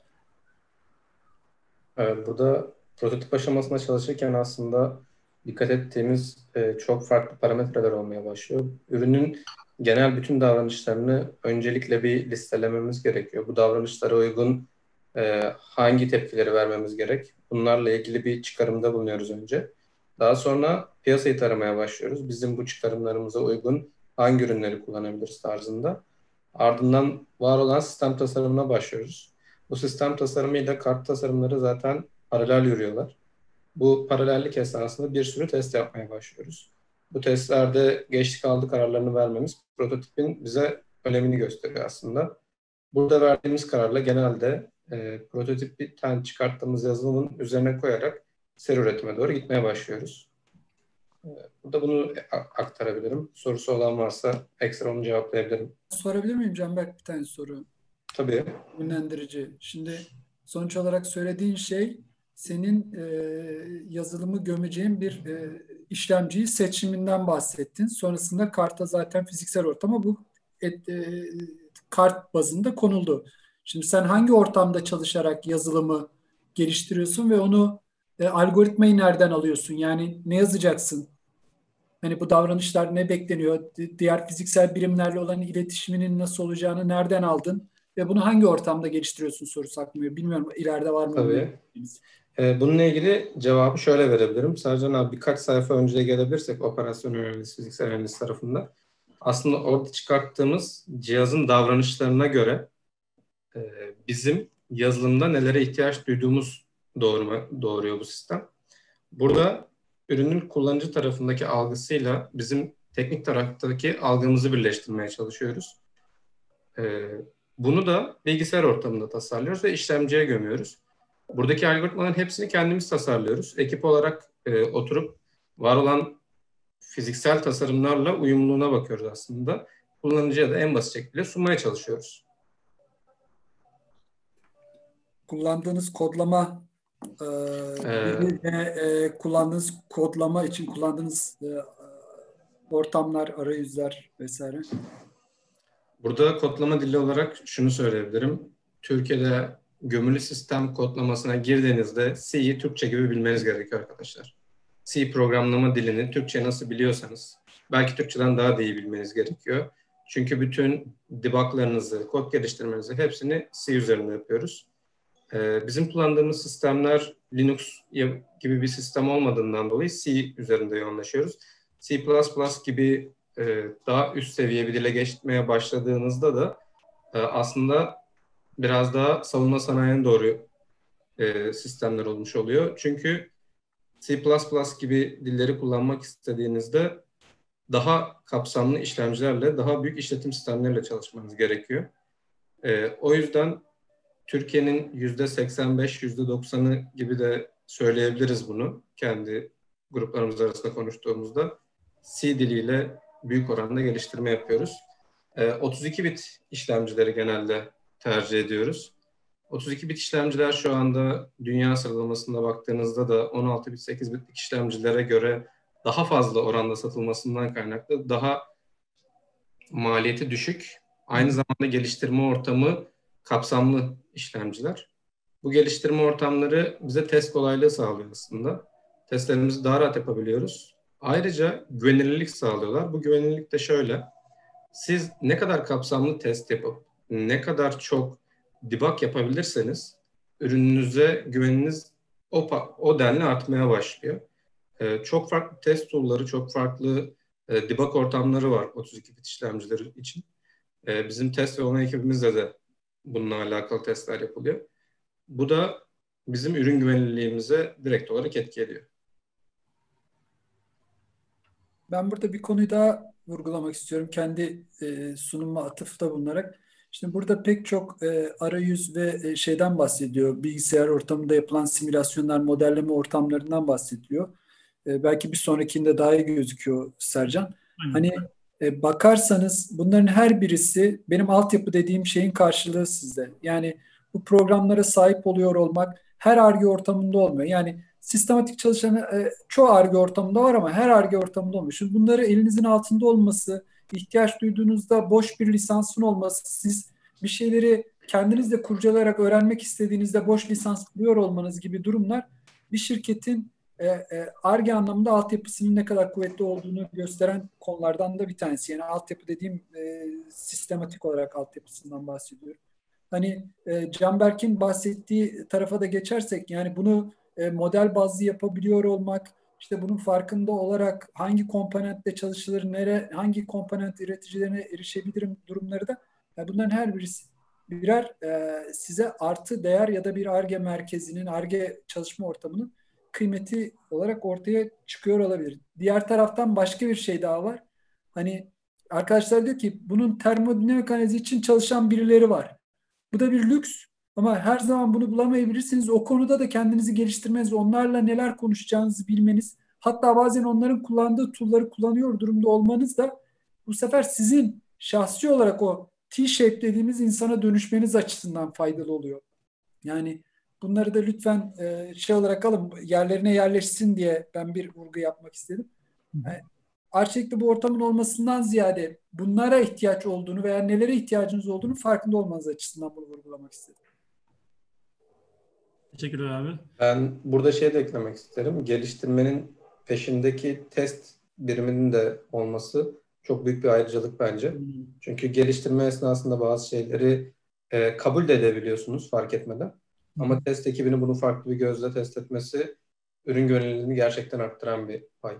Burada prototip aşamasında çalışırken aslında dikkat ettiğimiz çok farklı parametreler olmaya başlıyor. Ürünün genel bütün davranışlarını öncelikle bir listelememiz gerekiyor. Bu davranışlara uygun hangi tepkileri vermemiz gerek? Bunlarla ilgili bir çıkarımda bulunuyoruz önce. Daha sonra piyasayı taramaya başlıyoruz. Bizim bu çıkarımlarımıza uygun hangi ürünleri kullanabiliriz tarzında. Ardından var olan sistem tasarımına başlıyoruz. Bu sistem tasarımıyla kart tasarımları zaten paralel yürüyorlar. Bu paralellik esnasında bir sürü test yapmaya başlıyoruz. Bu testlerde geçtik aldı kararlarını vermemiz prototipin bize önemini gösteriyor aslında. Burada verdiğimiz kararla genelde prototipten çıkarttığımız yazılımın üzerine koyarak seri üretime doğru gitmeye başlıyoruz. Burada bunu aktarabilirim. Sorusu olan varsa ekstra onu cevaplayabilirim. Sorabilir miyim Canberk bir tane soru? Tabii. Yönlendirici. Şimdi sonuç olarak söylediğin şey senin yazılımı gömeceğin bir işlemciyi seçiminden bahsettin. Sonrasında karta zaten fiziksel ortama bu kart bazında konuldu. Şimdi sen hangi ortamda çalışarak yazılımı geliştiriyorsun ve onu algoritmayı nereden alıyorsun? Yani ne yazacaksın? Hani bu davranışlar ne bekleniyor? Diğer fiziksel birimlerle olan iletişiminin nasıl olacağını nereden aldın? Ve bunu hangi ortamda geliştiriyorsun sorusu akmıyor. Bilmiyorum ileride var mı? Tabii. Bununla ilgili cevabı şöyle verebilirim. Sercan abi birkaç sayfa önceye gelebilirsek operasyon öğrencisi, fiziksel öğrencisi tarafında. Aslında orada çıkarttığımız cihazın davranışlarına göre bizim yazılımda nelere ihtiyaç duyduğumuz doğuruyor bu sistem. Burada ürünün kullanıcı tarafındaki algısıyla bizim teknik taraftaki algımızı birleştirmeye çalışıyoruz. Bunu da bilgisayar ortamında tasarlıyoruz ve işlemciye gömüyoruz. Buradaki algoritmaların hepsini kendimiz tasarlıyoruz. Ekip olarak oturup var olan fiziksel tasarımlarla uyumluluğuna bakıyoruz aslında. Kullanıcıya da en basit şekilde sunmaya çalışıyoruz. Kullandığınız kodlama kullandığınız kodlama için kullandığınız ortamlar, arayüzler vesaire. Burada kodlama dili olarak şunu söyleyebilirim. Türkiye'de gömülü sistem kodlamasına girdiğinizde C'yi Türkçe gibi bilmeniz gerekiyor arkadaşlar. C programlama dilini Türkçe nasıl biliyorsanız belki Türkçeden daha da iyi bilmeniz gerekiyor. Çünkü bütün debuglarınızı, kod geliştirmenizi hepsini C üzerinde yapıyoruz. Bizim kullandığımız sistemler Linux gibi bir sistem olmadığından dolayı C üzerinde yoğunlaşıyoruz. C++ gibi daha üst seviye bir dile geçmeye başladığınızda da aslında biraz daha savunma sanayine doğru sistemler olmuş oluyor. Çünkü C++ gibi dilleri kullanmak istediğinizde daha kapsamlı işlemcilerle, daha büyük işletim sistemleriyle çalışmanız gerekiyor. O yüzden Türkiye'nin %85, %90'ı gibi de söyleyebiliriz bunu kendi gruplarımız arasında konuştuğumuzda. C diliyle büyük oranda geliştirme yapıyoruz. 32 bit işlemcileri genelde tercih ediyoruz. 32 bit işlemciler şu anda dünya sıralamasında baktığınızda da 16 bit, 8 bitlik işlemcilere göre daha fazla oranda satılmasından kaynaklı daha maliyeti düşük, aynı zamanda geliştirme ortamı kapsamlı işlemciler. Bu geliştirme ortamları bize test kolaylığı sağlıyor aslında. Testlerimizi daha rahat yapabiliyoruz. Ayrıca güvenilirlik sağlıyorlar. Bu güvenilirlik de şöyle. Siz ne kadar kapsamlı test yapıp ne kadar çok debug yapabilirseniz ürününüze güveniniz o denli artmaya başlıyor. Çok farklı test tool'ları, çok farklı debug ortamları var 32 bit işlemcileri için. Bizim test ve onay ekibimizde de bununla alakalı testler yapılıyor. Bu da bizim ürün güvenilirliğimize direkt olarak etki ediyor. Ben burada bir konuyu daha vurgulamak istiyorum. Kendi sunumuma atıfta bulunarak. Şimdi burada pek çok arayüz ve şeyden bahsediyor. Bilgisayar ortamında yapılan simülasyonlar, modelleme ortamlarından bahsediliyor. Belki bir sonrakinde daha iyi gözüküyor Sercan. Hani bakarsanız bunların her birisi benim altyapı dediğim şeyin karşılığı sizde. Yani bu programlara sahip oluyor olmak her Ar-Ge ortamında olmuyor. Yani sistematik çalışan çoğu Ar-Ge ortamında var ama her Ar-Ge ortamında olmuyor. Şimdi bunları elinizin altında olması, ihtiyaç duyduğunuzda boş bir lisansın olması, siz bir şeyleri kendinizle kurcalayarak öğrenmek istediğinizde boş lisans kuruyor olmanız gibi durumlar bir şirketin Ar-Ge anlamında altyapısının ne kadar kuvvetli olduğunu gösteren konulardan da bir tanesi. Yani altyapı dediğim sistematik olarak altyapısından bahsediyorum. Hani Canberk'in bahsettiği tarafa da geçersek yani bunu model bazlı yapabiliyor olmak, işte bunun farkında olarak hangi komponentle çalışılır, hangi komponent üreticilerine erişebilirim durumları da yani bunların her birisi birer size artı değer ya da bir Ar-Ge merkezinin, Ar-Ge çalışma ortamının kıymeti olarak ortaya çıkıyor olabilir. Diğer taraftan başka bir şey daha var. Hani arkadaşlar diyor ki bunun termodinamik analizi için çalışan birileri var. Bu da bir lüks ama her zaman bunu bulamayabilirsiniz. O konuda da kendinizi geliştirmeniz, onlarla neler konuşacağınızı bilmeniz, hatta bazen onların kullandığı tool'ları kullanıyor durumda olmanız da bu sefer sizin şahsi olarak o T-shape dediğimiz insana dönüşmeniz açısından faydalı oluyor. Yani bunları da lütfen şey olarak alın, yerlerine yerleşsin diye ben bir vurgu yapmak istedim. Yani Arçelik'te bu ortamın olmasından ziyade bunlara ihtiyaç olduğunu veya nelere ihtiyacınız olduğunu farkında olmanız açısından bunu vurgulamak istedim. Teşekkürler abi. Ben burada şey de eklemek isterim. Geliştirmenin peşindeki test biriminin de olması çok büyük bir ayrıcalık bence. Çünkü geliştirme esnasında bazı şeyleri kabul de edebiliyorsunuz fark etmeden. Ama test ekibinin bunu farklı bir gözle test etmesi ürün gönüllülüğünü gerçekten arttıran bir pay.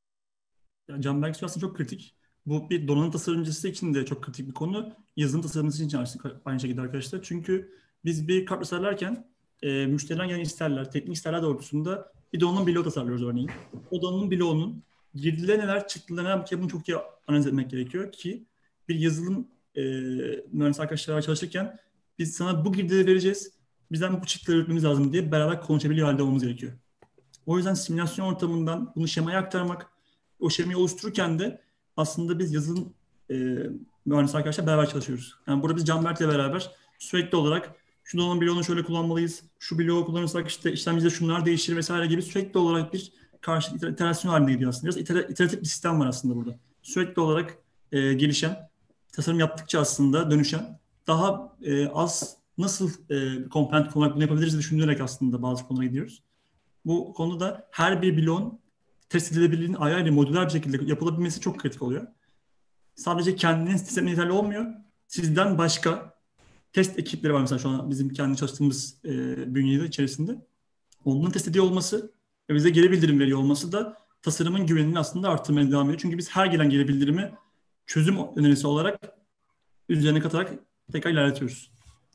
Yani Canberk aslında çok kritik. Bu bir donanım tasarımcısı için de çok kritik bir konu. Yazılım tasarımcısı için aynı şekilde arkadaşlar. Çünkü biz bir kart tasarlarken müşteriler gelen isterler, teknik isterler doğrultusunda bir donanım bloğu tasarlıyoruz örneğin. O donanım bloğunun girdileri neler, çıktıları neler, bunu çok iyi analiz etmek gerekiyor ki bir yazılım mühendis arkadaşlarla çalışırken biz sana bu girdileri vereceğiz, bizden bu çıktıları üretmemiz lazım diye beraber konuşabiliyor halde olmamız gerekiyor. O yüzden simülasyon ortamından bunu şemaya aktarmak, o şemayı oluştururken de aslında biz yazılım mühendis arkadaşlar beraber çalışıyoruz. Yani burada biz Canberk'le beraber sürekli olarak şu donanım bloğunu şöyle kullanmalıyız, şu bloğu kullanırsak işte işlemcide şunlar değişir vesaire gibi sürekli olarak bir karşılıklı iterasyon haline gidiyor aslında. Biraz iteratif bir sistem var aslında burada. Sürekli olarak gelişen, tasarım yaptıkça aslında dönüşen, daha az nasıl komponent kullanarak bunu yapabiliriz düşünülerek aslında bazı konulara gidiyoruz. Bu konuda her bir bloğun test edilebilirliğinin ayrı ayrı modüler bir şekilde yapılabilmesi çok kritik oluyor. Sadece kendiniz test etmeye yeterli olmuyor. Sizden başka test ekipleri var mesela şu an bizim kendi çalıştığımız bünyede içerisinde. Onların test ediyor olması ve bize geri bildirim veriyor olması da tasarımın güvenini aslında arttırmaya devam ediyor. Çünkü biz her gelen geri bildirimi çözüm önerisi olarak üzerine katarak tekrar ilerletiyoruz.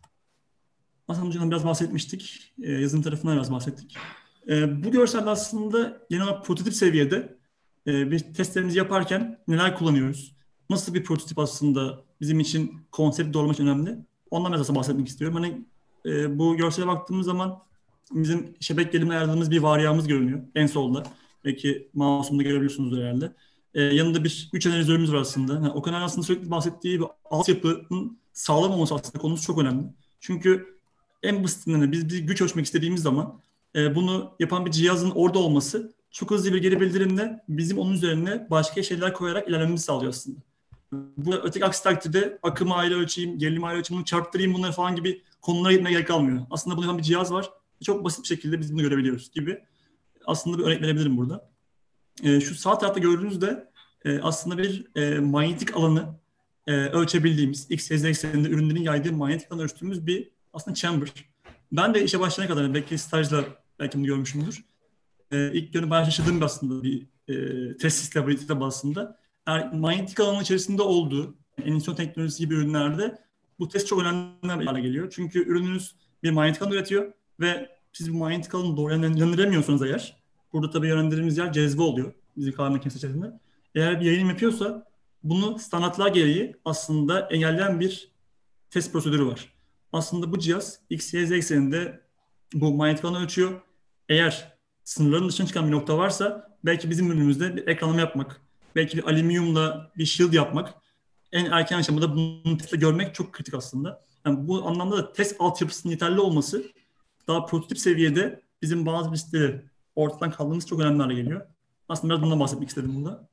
Aslında hocam biraz bahsetmiştik. Yazılım tarafından biraz bahsettik. Bu görselde aslında genel olarak prototip seviyede bir testlerimizi yaparken neler kullanıyoruz? Nasıl bir prototip aslında bizim için konsept doğrulamak önemli? Ondan mesela bahsetmek istiyorum. Hani bu görsele baktığımız zaman bizim şebek gelimle ayarladığımız bir varyamız görünüyor en solda. Belki mouse'umda görebiliyorsunuz herhalde. Yanında bir 3 analizörümüz var aslında. Yani Okan'ın aslında sürekli bahsettiği bir altyapının sağlam olması aslında konusu çok önemli. Çünkü en basitinden biz bir güç ölçmek istediğimiz zaman bunu yapan bir cihazın orada olması çok hızlı bir geri bildirimle bizim onun üzerine başka şeyler koyarak ilerlememizi sağlıyor aslında. Bu öteki aksi takdirde akımı ayrı ölçeyim, gerilimi ayrı ölçeyim, bunu çarptırayım bunları falan gibi konulara gitmeye gerek kalmıyor. Aslında bunu yapan bir cihaz var. Çok basit bir şekilde biz bunu görebiliyoruz gibi. Aslında bir örnek verebilirim burada. Şu sağ tarafta gördüğünüzde aslında bir manyetik alanı ölçebildiğimiz, X, Y, Z ekseninde ürünlerin yaydığı manyetik alanı ölçtüğümüz bir aslında chamber. Ben de işe başlayana kadar belki stajla belki bunu görmüşümdür. İlk günü bayağı şaşırdığım aslında bir tesis laboratuvarı aslında. Manyetik alanın içerisinde olduğu emisyon teknolojisi gibi ürünlerde bu test çok önemli bir hale geliyor. Çünkü ürününüz bir manyetik alan üretiyor ve siz bu manyetik alanı doğru yönlendiremiyorsanız eğer, burada tabii yönlendirdiğimiz yer cezve oluyor bizim kahve makinesi içerisinde. Eğer bir yayın yapıyorsa bunu standartlar gereği aslında engelleyen bir test prosedürü var. Aslında bu cihaz X, Y, Z ekseninde bu manyetik alanı ölçüyor. Eğer sınırların dışına çıkan bir nokta varsa belki bizim ürünümüzde bir ekranlama yapmak, belki bir alüminyumla bir shield yapmak, en erken aşamada bunu testle görmek çok kritik aslında. Yani bu anlamda da test altyapısının yeterli olması daha prototip seviyede bizim bazı riskleri ortadan kaldırmamız çok önemli hale geliyor. Aslında biraz bundan bahsetmek istedim burada.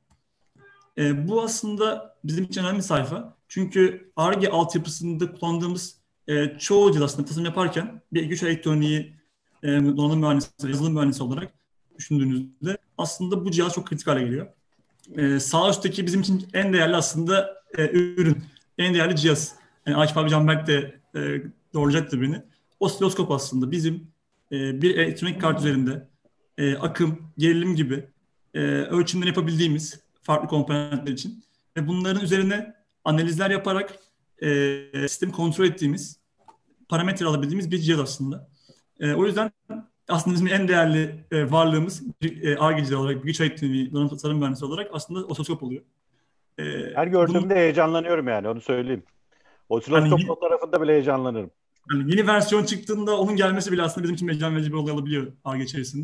Bu aslında bizim için önemli bir sayfa. Çünkü Ar-Ge altyapısında kullandığımız çoğu cihaz aslında tasarım yaparken bir güç elektroniği donanım mühendisi, yazılım mühendisi olarak düşündüğünüzde aslında bu cihaz çok kritik hale geliyor. Sağ üstteki bizim için en değerli aslında ürün, en değerli cihaz. Yani Akif abi Canberk de doğrulayacaktır beni. Osiloskop aslında bizim bir elektronik kart üzerinde akım, gerilim gibi ölçümler yapabildiğimiz farklı komponentler için ve bunların üzerine analizler yaparak sistemi kontrol ettiğimiz, parametre alabildiğimiz bir cihaz aslında. O yüzden aslında bizim en değerli varlığımız Ar-Ge'ciler olarak, güç elektroniği, donanım tasarım mühendisi olarak aslında osiloskop oluyor. Her gördüğümde heyecanlanıyorum yani, onu söyleyeyim. Osiloskop fotoğrafında bile heyecanlanırım. Yani yeni versiyon çıktığında onun gelmesi bile aslında bizim için heyecan verici bir olay olabiliyor Ar-Ge içerisinde.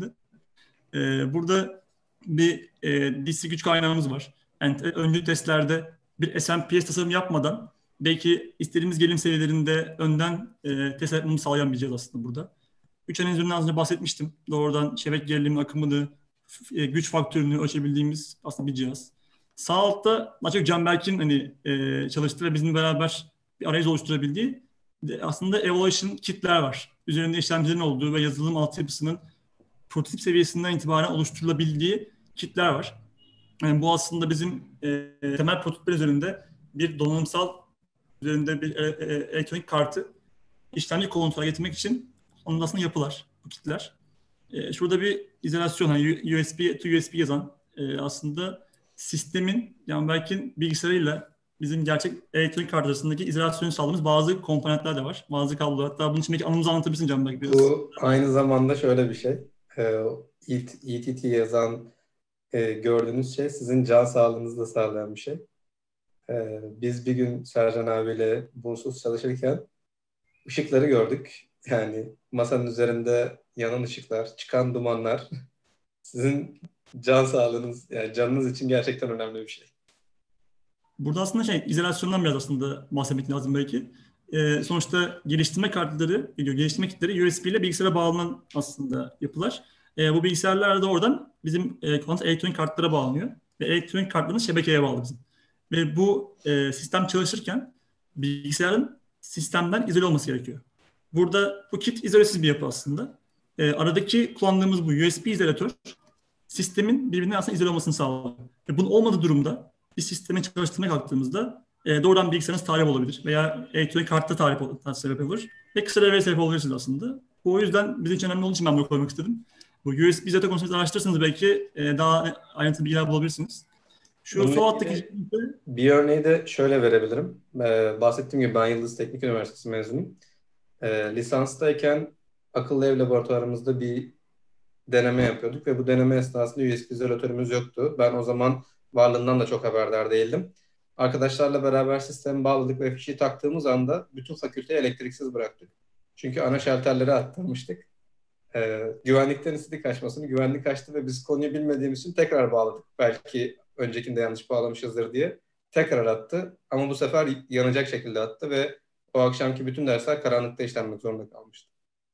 Burada bir DC güç kaynağımız var. Yani öncü testlerde bir SMPS tasarım yapmadan belki istediğimiz gerilim seviyelerinde önden test etmemizi sağlayan bir cihaz aslında burada. 3 analizöründen az önce bahsetmiştim. Doğrudan şebek gerilimi akımını güç faktörünü ölçebildiğimiz aslında bir cihaz. Sağ altta daha çok Canberk'in hani çalıştığı ve bizimle beraber bir arayüz oluşturabildiği aslında evaluation kitler var. Üzerinde işlemcilerin olduğu ve yazılım altyapısının prototip seviyesinden itibaren oluşturulabildiği kitler var. Yani bu aslında bizim temel prototipler üzerinde bir donanımsal üzerinde bir elektronik kartı işlemci kontrol getirmek için onun aslında yapılar, bu kitler. Şurada bir izolasyon, hani USB to USB yazan aslında sistemin, yani belki bilgisayarıyla bizim gerçek elektronik kart arasındaki izolasyonu sağladığımız bazı komponentler de var. Bazı kablolar. Hatta bunun içindeki anımızı anlatabilirsin Can belki biraz. Bu aynı zamanda şöyle bir şey. ETT yazan gördüğünüz şey sizin can sağlığınızı da sağlayan bir şey. Biz bir gün Sercan abiyle bunsuz çalışırken ışıkları gördük. Yani masanın üzerinde yanan ışıklar, çıkan dumanlar sizin can sağlığınız, yani canınız için gerçekten önemli bir şey. Burada aslında izolasyondan biraz aslında bahsetmek lazım belki. Sonuçta geliştirme kartları, geliştirme kitleri USB ile bilgisayara bağlanan aslında yapılar. Bu bilgisayarlar da oradan bizim elektronik kartlara bağlanıyor. Ve elektronik kartların şebekeye bağlı bizim. Ve bu sistem çalışırken bilgisayarın sistemden izole olması gerekiyor. Burada bu kit izolesiz bir yapı aslında. Aradaki kullandığımız bu USB izolatör sistemin birbirinden aslında izole olmasını sağlıyor. Ve bunun olmadığı durumda bir sistemi çalıştırmaya kalktığımızda doğrudan bilgisayarınız tahrip olabilir veya elektronik kartta sebep olur ve kısa devre sebep olabilirsiniz aslında. Bu o yüzden bizim için önemli olduğu için ben bunu koymak istedim. Bu USB izolatör konusunu araştırırsanız belki daha ayrıntılı bilgiler bulabilirsiniz. Şu sol alttaki bir örneği de şöyle verebilirim. Bahsettiğim gibi ben Yıldız Teknik Üniversitesi mezunuyum. Lisanstayken akıllı ev laboratuvarımızda bir deneme yapıyorduk ve bu deneme esnasında USB izolatörümüz yoktu. Ben o zaman varlığından da çok haberdar değildim. Arkadaşlarla beraber sistemi bağladık ve fişi taktığımız anda bütün fakülteyi elektriksiz bıraktık. Çünkü ana şalterleri attırmıştık. Güvenlikten istedik açmasını. Güvenlik açtı ve biz konuyu bilmediğimiz için tekrar bağladık. Belki öncekinde yanlış bağlamışızdır diye. Tekrar attı ama bu sefer yanacak şekilde attı ve o akşamki bütün dersler karanlıkta işlenmek zorunda kalmıştı.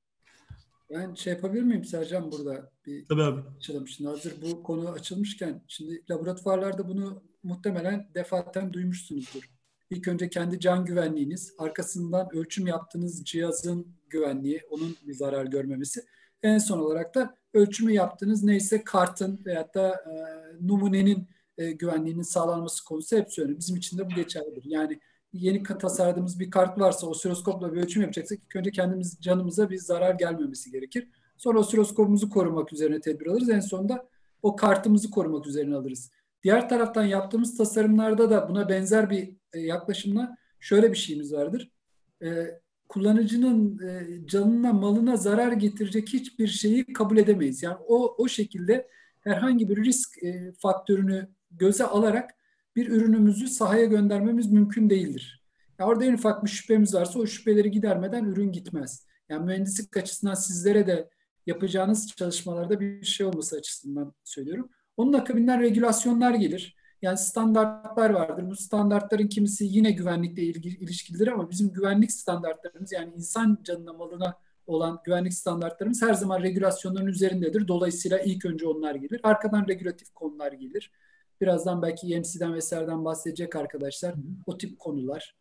Ben yapabilir miyim Sercan burada? Tabii abi. Açalım. Şimdi hazır bu konu açılmışken, şimdi laboratuvarlarda bunu muhtemelen defaten duymuşsunuzdur. İlk önce kendi can güvenliğiniz, arkasından ölçüm yaptığınız cihazın güvenliği, onun bir zarar görmemesi. En son olarak da ölçümü yaptığınız neyse kartın veyahut da numunenin güvenliğinin sağlanması konusu hepsi önemli. Bizim için de bu geçerlidir. Yani yeni tasarladığımız bir kart varsa osiloskopla bir ölçüm yapacaksak ilk önce kendimiz canımıza bir zarar gelmemesi gerekir. Sonra osiloskopumuzu korumak üzerine tedbir alırız. En sonunda o kartımızı korumak üzerine alırız. Diğer taraftan yaptığımız tasarımlarda da buna benzer bir yaklaşımla şöyle bir şeyimiz vardır. Kullanıcının canına, malına zarar getirecek hiçbir şeyi kabul edemeyiz. Yani o şekilde herhangi bir risk faktörünü göze alarak bir ürünümüzü sahaya göndermemiz mümkün değildir. Yani orada en ufak bir şüphemiz varsa o şüpheleri gidermeden ürün gitmez. Yani mühendislik açısından sizlere de yapacağınız çalışmalarda bir şey olması açısından söylüyorum. Onun akabından regülasyonlar gelir. Yani standartlar vardır. Bu standartların kimisi yine güvenlikle ilişkilidir ama bizim güvenlik standartlarımız, yani insan canına, malına olan güvenlik standartlarımız her zaman regülasyonların üzerindedir. Dolayısıyla ilk önce onlar gelir. Arkadan regülatif konular gelir. Birazdan belki EMC'den vesaire'den bahsedecek arkadaşlar. O tip konular.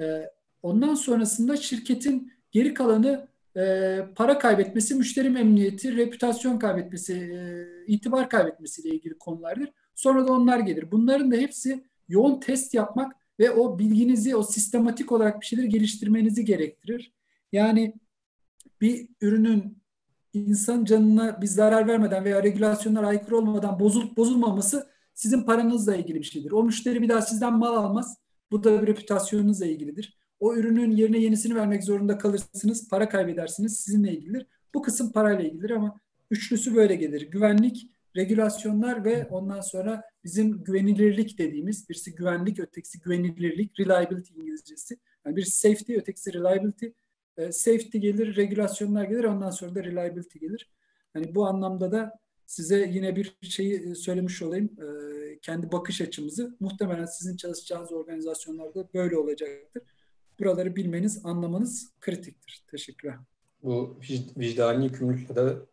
Ondan sonrasında şirketin geri kalanı para kaybetmesi, müşteri memnuniyeti, reputasyon kaybetmesi, itibar kaybetmesiyle ilgili konulardır. Sonra da onlar gelir. Bunların da hepsi yoğun test yapmak ve o bilginizi, o sistematik olarak bir şeyleri geliştirmenizi gerektirir. Yani bir ürünün insan canına bir zarar vermeden veya regülasyonlara aykırı olmadan bozulup bozulmaması sizin paranızla ilgili bir şeydir. O müşteri bir daha sizden mal almaz. Bu da bir reputasyonunuzla ilgilidir. O ürünün yerine yenisini vermek zorunda kalırsınız. Para kaybedersiniz. Sizinle ilgilidir. Bu kısım parayla ilgilidir ama üçlüsü böyle gelir. Güvenlik, regülasyonlar ve ondan sonra bizim güvenilirlik dediğimiz, birisi güvenlik, ötekisi güvenilirlik, reliability İngilizcesi. Yani birisi safety, ötekisi reliability. Safety gelir, regülasyonlar gelir, ondan sonra da reliability gelir. Yani bu anlamda da size yine bir şeyi söylemiş olayım. Kendi bakış açımızı. Muhtemelen sizin çalışacağınız organizasyonlarda böyle olacaktır. Buraları bilmeniz, anlamanız kritiktir. Teşekkürler. Bu vicdani yükümlülükle de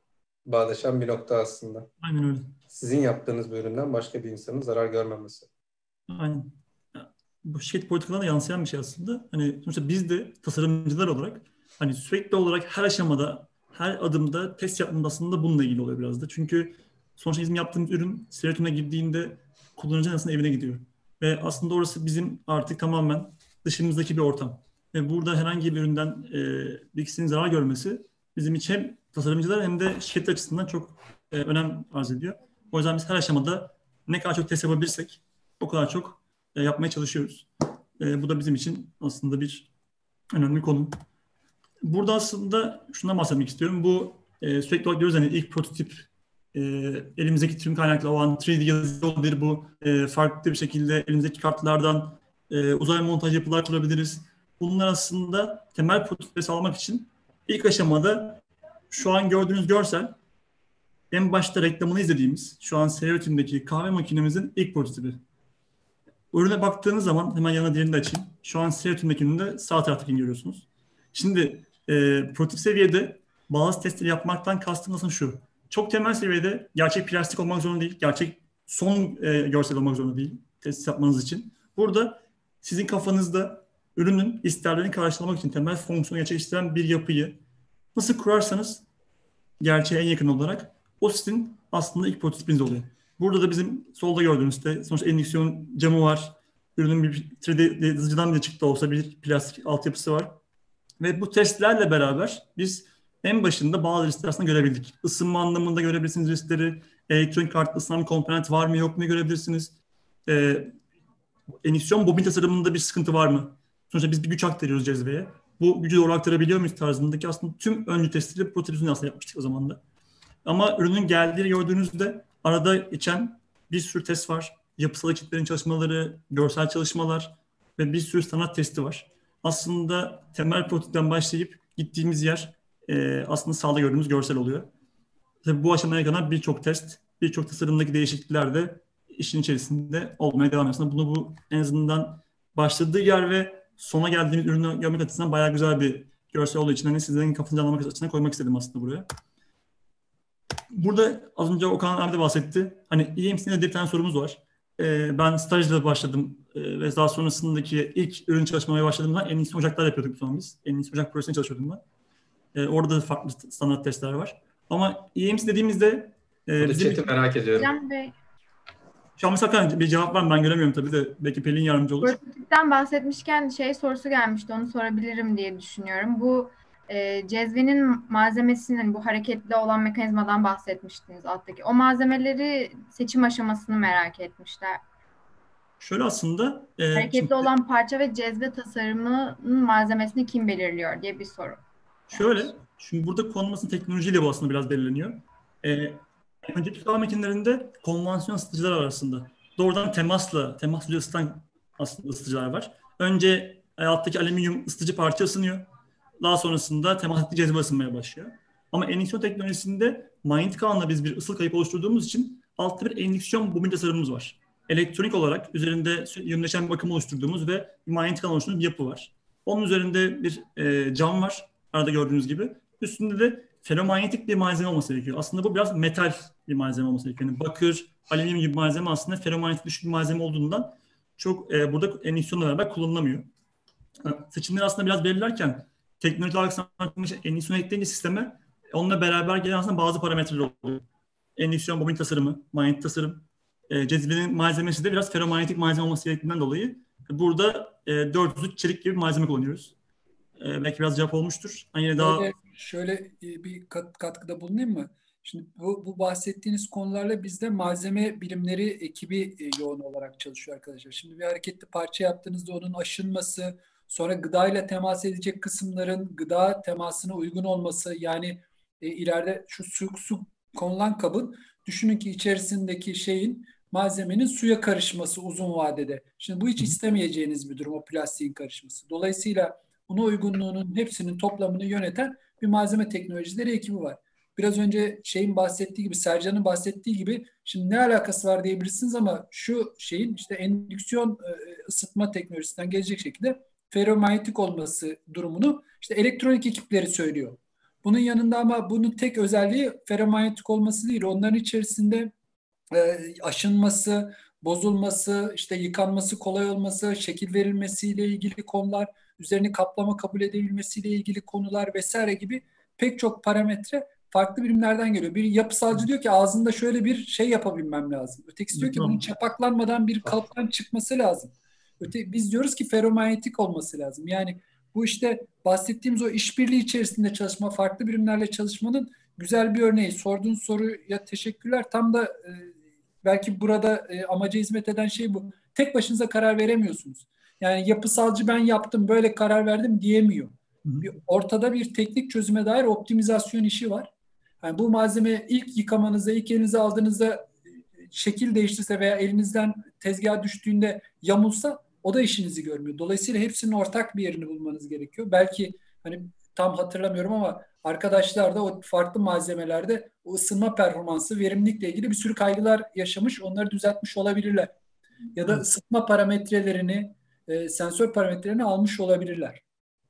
bağdaşan bir nokta aslında. Aynen öyle. Sizin yaptığınız bir üründen başka bir insanın zarar görmemesi. Aynen. Bu şirket politikalarına yansıyan bir şey aslında. Hani sonuçta biz de tasarımcılar olarak hani sürekli olarak her aşamada, her adımda test yapmamız aslında bununla ilgili oluyor biraz da. Çünkü sonuçta bizim yaptığımız ürün stereotipine girdiğinde kullanıcının aslında evine gidiyor. Ve aslında orası bizim artık tamamen dışımızdaki bir ortam. Ve burada herhangi bir üründen bir kişinin zarar görmesi bizim için hem tasarımcılar hem de şirketler açısından çok önem arz ediyor. O yüzden biz her aşamada ne kadar çok test yapabilirsek o kadar çok yapmaya çalışıyoruz. Bu da bizim için aslında bir önemli konu. Burada aslında şundan bahsetmek istiyorum. Bu sürekli olarak diyoruz hani ilk prototip elimizdeki tüm kaynaklar o an 3D yazıcı olabilir bu. Farklı bir şekilde elimizdeki kartlardan uzay montaj yapılar kurabiliriz. Bunlar aslında temel prototipleri sağlamak için ilk aşamada şu an gördüğünüz görsel en başta reklamını izlediğimiz şu an Stereotim'deki kahve makinemizin ilk prototipi. Ürüne baktığınız zaman hemen yanına diğerini de açayım. Şu an Stereotim'deki üründe sağ taraftakini görüyorsunuz. Şimdi prototip seviyede bazı testleri yapmaktan kastım aslında şu. Çok temel seviyede gerçek plastik olmak zorunda değil. Gerçek son görsel olmak zorunda değil. Test yapmanız için. Burada sizin kafanızda ürünün isterlerini karşılamak için temel fonksiyonu gerçekleştiren bir yapıyı nasıl kurarsanız gerçeğe en yakın olarak o sizin aslında ilk prototipiniz oluyor. Burada da bizim solda gördüğünüzde sonuçta endüksiyon camı var. Ürünün bir 3D yazıcıdan bile çıktı olsa bir plastik altyapısı var. Ve bu testlerle beraber biz en başında bazı riskleri aslında görebildik. Isınma anlamında görebilirsiniz riskleri. Elektronik kart ısınan komponent var mı yok mu görebilirsiniz. Endüksiyon bobin tasarımında bir sıkıntı var mı? Sonuçta biz bir güç aktarıyoruz cezveye. Bu gücü doğru aktarabiliyor muyuz tarzındaki aslında tüm öncü testleri prototipini aslında yapmıştık o zaman da. Ama ürünün geldiği gördüğünüzde arada geçen bir sürü test var. Yapısal ekiplerin çalışmaları, görsel çalışmalar ve bir sürü sanat testi var. Aslında temel prototipten başlayıp gittiğimiz yer aslında sahada gördüğümüz görsel oluyor. Tabii bu aşamaya kadar birçok test, birçok tasarımdaki değişiklikler de işin içerisinde olmaya devam ediyor. Bunu bu en azından başladığı yer ve sona geldiğimiz ürünü görmek açısından bayağı güzel bir görsel olduğu için hani sizlerin kafanızı anlamak açısından koymak istedim aslında buraya. Burada az önce Okan abi de bahsetti. Hani EMC'de bir tane sorumuz var. Ben stajla başladım ve daha sonrasındaki ilk ürün çalışmaya başladığımda en iyisi ocaklar yapıyorduk şu an biz. En iyisi ocak projesinde çalışıyordum ben. Orada da farklı standart testler var. Ama EMC dediğimizde bizim chat'i merak ediyorum. Can Bey, şu an mesela bir cevap var mı? Ben göremiyorum tabii de. Belki Pelin yardımcı olur. prototipten bahsetmişken sorusu gelmişti. Onu sorabilirim diye düşünüyorum. Bu cezvenin malzemesinin bu hareketli olan mekanizmadan bahsetmiştiniz alttaki. O malzemeleri seçim aşamasını merak etmişler. Şöyle aslında Hareketli olan parça ve cezve tasarımının malzemesini kim belirliyor diye bir soru. Şöyle, şimdi burada konulmasının teknolojiyle bu aslında biraz belirleniyor. Önceki kahve makinelerinde konvansiyon ısıtıcılar arasında doğrudan temasla ısıtan aslında ısıtıcılar var. Önce alttaki alüminyum ısıtıcı parça ısınıyor. Daha sonrasında temaslı cezve ısınmaya başlıyor. Ama endüksiyon teknolojisinde manyetik alanla biz bir ısıl kayıp oluşturduğumuz için altta bir endüksiyon bobin tasarımımız var. Elektronik olarak üzerinde yönleşen bir bakım oluşturduğumuz ve bir manyetik alan oluşturduğumuz bir yapı var. Onun üzerinde bir cam var. Arada gördüğünüz gibi. Üstünde de ferromanyetik bir malzeme olması gerekiyor. Aslında bu biraz metal bir malzeme olması gerekiyor. Yani bakır, alüminyum gibi malzeme aslında ferromanyetik düşük bir malzeme olduğundan çok burada endüksiyonla beraber kullanılamıyor. Seçimleri aslında biraz belirlerken teknoloji olarak endüksiyon ekleyince sisteme onunla beraber gelen aslında bazı parametreler oluyor. Endüksiyon bobin tasarımı, manyetik tasarım, cezvenin malzemesi de biraz ferromanyetik malzeme olması gerektiğinden dolayı burada 403 çelik gibi bir malzeme kullanıyoruz. Belki biraz cevap olmuştur. Yine daha... Şöyle bir katkıda bulunayım mı? Şimdi bu bahsettiğiniz konularla bizde malzeme bilimleri ekibi yoğun olarak çalışıyor arkadaşlar. Şimdi bir hareketli parça yaptığınızda onun aşınması, sonra gıdayla temas edecek kısımların gıda temasına uygun olması, yani ileride şu su konulan kabın düşünün ki içerisindeki malzemenin suya karışması uzun vadede. Şimdi bu hiç istemeyeceğiniz bir durum, o plastiğin karışması. Dolayısıyla buna uygunluğunun hepsinin toplamını yöneten bir malzeme teknolojileri ekibi var. Biraz önce bahsettiği gibi, Sercan'ın bahsettiği gibi, şimdi ne alakası var diyebilirsiniz ama şu endüksiyon ısıtma teknolojisinden gelecek şekilde ferromanyetik olması durumunu elektronik ekipleri söylüyor. Bunun yanında ama bunun tek özelliği ferromanyetik olması değil. Onların içerisinde aşınması, bozulması, işte yıkanması kolay olması, şekil verilmesiyle ilgili konular, üzerini kaplama kabul edebilmesiyle ilgili konular vesaire gibi pek çok parametre farklı birimlerden geliyor. Bir yapısalcı diyor ki ağzında şöyle bir şey yapabilmem lazım. Ötekisi diyor ki bunun çapaklanmadan bir kalıptan çıkması lazım. Biz diyoruz ki ferromanyetik olması lazım. Yani bu işte bahsettiğimiz o işbirliği içerisinde çalışma, farklı birimlerle çalışmanın güzel bir örneği. Sorduğun soruya teşekkürler. Tam da belki burada amaca hizmet eden şey bu. Tek başınıza karar veremiyorsunuz. Yani yapısalcı ben yaptım, böyle karar verdim diyemiyor. Ortada bir teknik çözüme dair optimizasyon işi var. Yani bu malzeme ilk yıkamanızda, ilk elinize aldığınızda şekil değiştirse veya elinizden tezgaha düştüğünde yamulsa o da işinizi görmüyor. Dolayısıyla hepsinin ortak bir yerini bulmanız gerekiyor. Belki hani tam hatırlamıyorum ama arkadaşlar da o farklı malzemelerde o ısınma performansı, verimlilikle ilgili bir sürü kaygılar yaşamış, onları düzeltmiş olabilirler. Ya da ısıtma parametrelerini, sensör parametrelerini almış olabilirler.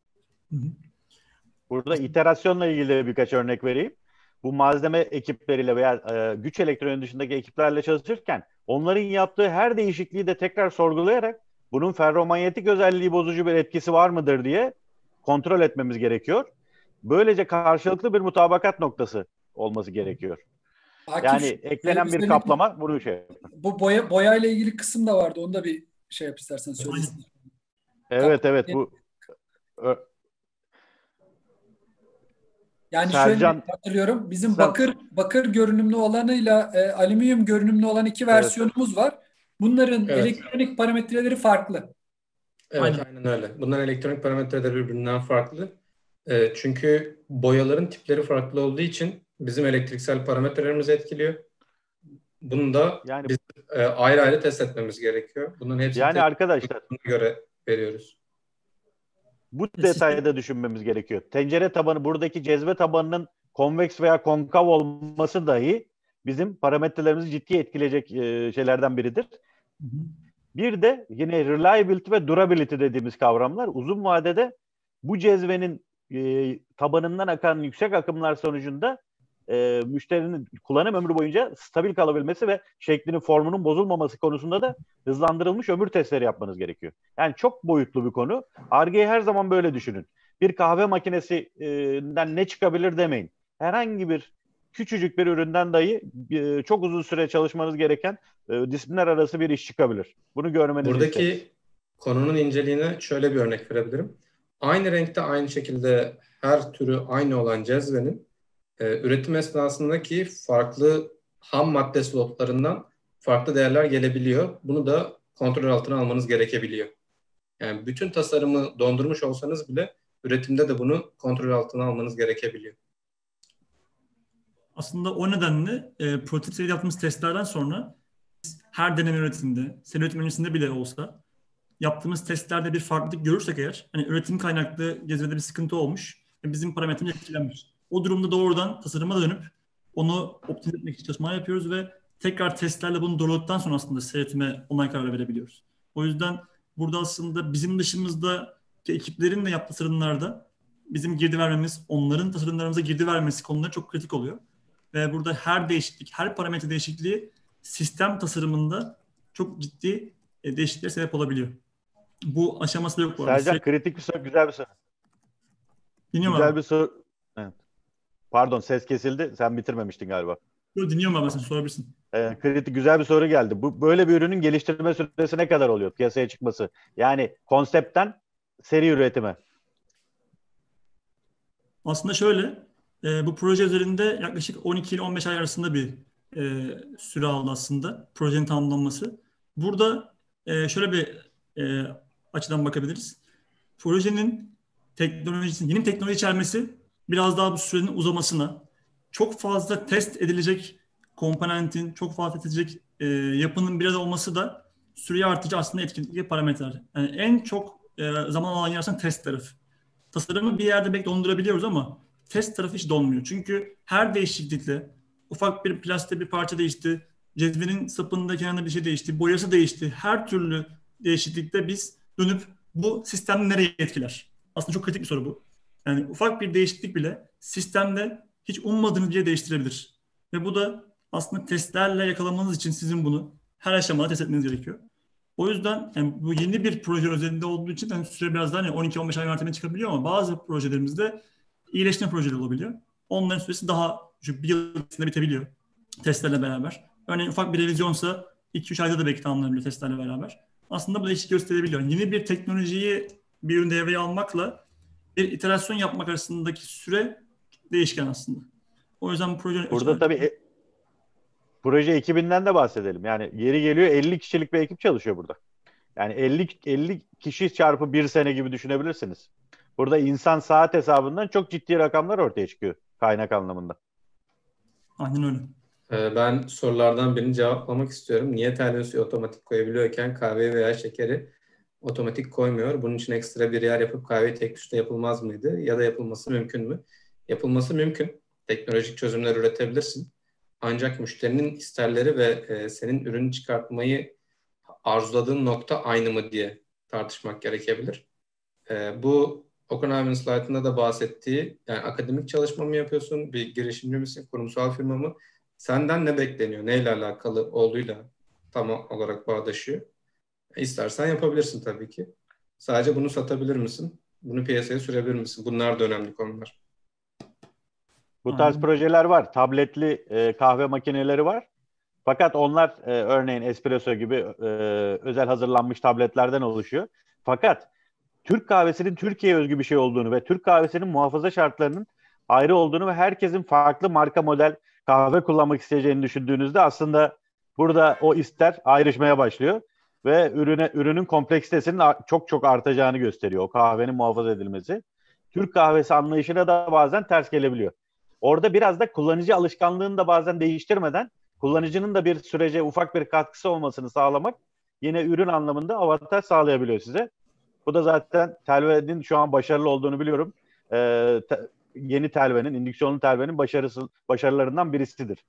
Burada iterasyonla ilgili birkaç örnek vereyim. Bu malzeme ekipleriyle veya güç elektroniği dışındaki ekiplerle çalışırken onların yaptığı her değişikliği de tekrar sorgulayarak bunun ferromanyetik özelliği bozucu bir etkisi var mıdır diye kontrol etmemiz gerekiyor. Böylece karşılıklı bir mutabakat noktası olması gerekiyor. Akif, yani eklenen bir kaplama bunu şey. Bu boya ile ilgili kısım da vardı. Onu da bir şey yap istersen söylesin. Evet bu yani Sercan, şöyle hatırlıyorum. Bizim bakır görünümlü olanıyla alüminyum görünümlü olan iki versiyonumuz var. Bunların elektronik parametreleri farklı. Evet, aynen öyle. Bunların elektronik parametreleri birbirinden farklı. Çünkü boyaların tipleri farklı olduğu için bizim elektriksel parametrelerimizi etkiliyor. Bunu da yani, biz ayrı ayrı test etmemiz gerekiyor. Bunun hepsini yani arkadaşlar göre veriyoruz. Bu detayı da düşünmemiz gerekiyor. Tencere tabanı, buradaki cezve tabanının konveks veya konkav olması dahi bizim parametrelerimizi ciddi etkileyecek şeylerden biridir. Bir de yine reliability ve durability dediğimiz kavramlar uzun vadede bu cezvenin tabanından akan yüksek akımlar sonucunda müşterinin kullanım ömrü boyunca stabil kalabilmesi ve şeklinin, formunun bozulmaması konusunda da hızlandırılmış ömür testleri yapmanız gerekiyor. Yani çok boyutlu bir konu. Ar-Ge'yi her zaman böyle düşünün. Bir kahve makinesinden ne çıkabilir demeyin. Herhangi bir küçücük bir üründen dahi çok uzun süre çalışmanız gereken disiplinler arası bir iş çıkabilir. Bunu görmenizi buradaki isteriz. Konunun inceliğine şöyle bir örnek verebilirim. Aynı renkte, aynı şekilde her türü aynı olan cezvenin üretim esnasındaki farklı ham madde slotlarından farklı değerler gelebiliyor. Bunu da kontrol altına almanız gerekebiliyor. Yani bütün tasarımı dondurmuş olsanız bile üretimde de bunu kontrol altına almanız gerekebiliyor. Aslında o nedenle prototip seviyede yaptığımız testlerden sonra her deneme üretiminde, seri üretim öncesinde bile olsa yaptığımız testlerde bir farklılık görürsek eğer, hani üretim kaynaklı cezvede bir sıkıntı olmuş ve bizim parametremiz etkilenmiş. O durumda doğrudan tasarıma dönüp onu optimize etmek için çalışmalar yapıyoruz ve tekrar testlerle bunu doğruladıktan sonra aslında seri üretime onay kararı verebiliyoruz. O yüzden burada aslında bizim dışımızdaki ekiplerin de yaptığı tasarımlarda bizim girdi vermemiz, onların tasarımlarımıza girdi vermesi konuları çok kritik oluyor. Ve burada her değişiklik, her parametre değişikliği sistem tasarımında çok ciddi değişikliklere sebep olabiliyor. Bu aşaması da yok bu arada. Sercan, kritik bir soru, güzel bir soru. Dinliyorum güzel abi. bir soru. Evet. Pardon, ses kesildi. Sen bitirmemiştin galiba. Yo, dinliyorum abi, sen sorabilirsin. Kritik, güzel bir soru geldi. Böyle bir ürünün geliştirme süresi ne kadar oluyor piyasaya çıkması? Yani konseptten seri üretime. Aslında şöyle, bu proje üzerinde yaklaşık 12 ile 15 ay arasında bir süre aldı aslında projenin tamamlanması. Burada şöyle bir açıdan bakabiliriz. Projenin teknolojisinin, yeni teknoloji içermesi biraz daha bu sürenin uzamasına, çok fazla test edilecek komponentin, çok fazla test edilecek yapının bir arada olması da süreyi artırıcı aslında etkili parametreler. Yani en çok zaman alan yer aslında test tarafı. Tasarımı bir yerde belki dondurabiliyoruz ama test tarafı hiç donmuyor. Çünkü her değişiklikle ufak bir plastik bir parça değişti, cezvenin sapında kenarında bir şey değişti, boyası değişti. Her türlü değişiklikte biz dönüp bu sistem nereye etkiler? Aslında çok kritik bir soru bu. Yani ufak bir değişiklik bile sistemde hiç ummadığınız bir şey değiştirebilir. Ve bu da aslında testlerle yakalamanız için sizin bunu her aşamada test etmeniz gerekiyor. O yüzden yani bu yeni bir proje özelinde olduğu için yani süre biraz daha 12-15 ay yönetime çıkabiliyor ama bazı projelerimizde iyileştirme projeleri olabiliyor. Onların süresi daha bir yıl içinde bitebiliyor testlerle beraber. Örneğin ufak bir revizyonsa 2-3 ayda da belki tamamlanabiliyor testlerle beraber. Aslında bu değişiklik gösterebiliyor. Yeni bir teknolojiyi bir ürün devreye almakla bir iterasyon yapmak arasındaki süre değişken aslında. O yüzden bu proje... Burada tabii proje ekibinden de bahsedelim. Yani yeri geliyor 50 kişilik bir ekip çalışıyor burada. Yani 50 kişi çarpı bir sene gibi düşünebilirsiniz. Burada insan saat hesabından çok ciddi rakamlar ortaya çıkıyor kaynak anlamında. Aynen öyle. Ben sorulardan birini cevaplamak istiyorum. Niye terliğin suyu otomatik koyabiliyorken kahve veya şekeri otomatik koymuyor? Bunun için ekstra bir yer yapıp kahveyi tek tuşta yapılmaz mıydı? Ya da yapılması mümkün mü? Yapılması mümkün. Teknolojik çözümler üretebilirsin. Ancak müşterinin isterleri ve senin ürünü çıkartmayı arzuladığın nokta aynı mı diye tartışmak gerekebilir. Bu Okan abinin slaytında da bahsettiği, yani akademik çalışma mı yapıyorsun, bir girişimci misin, kurumsal firma mı? Senden ne bekleniyor, neyle alakalı olduğuyla tam olarak bağdaşıyor. İstersen yapabilirsin tabii ki. Sadece bunu satabilir misin? Bunu piyasaya sürebilir misin? Bunlar da önemli konular. Bu tarz projeler var. Tabletli kahve makineleri var. Fakat onlar örneğin espresso gibi özel hazırlanmış tabletlerden oluşuyor. Fakat Türk kahvesinin Türkiye'ye özgü bir şey olduğunu ve Türk kahvesinin muhafaza şartlarının ayrı olduğunu ve herkesin farklı marka model kahve kullanmak isteyeceğini düşündüğünüzde aslında burada o ister ayrışmaya başlıyor ve ürünün kompleksitesinin çok çok artacağını gösteriyor o kahvenin muhafaza edilmesi. Türk kahvesi anlayışına da bazen ters gelebiliyor. Orada biraz da kullanıcı alışkanlığını da bazen değiştirmeden kullanıcının da bir sürece ufak bir katkısı olmasını sağlamak yine ürün anlamında avantaj sağlayabiliyor size. Bu da zaten Telve'nin şu an başarılı olduğunu biliyorum. Yeni Telve'nin, indüksiyonlu Telve'nin başarılarından birisidir.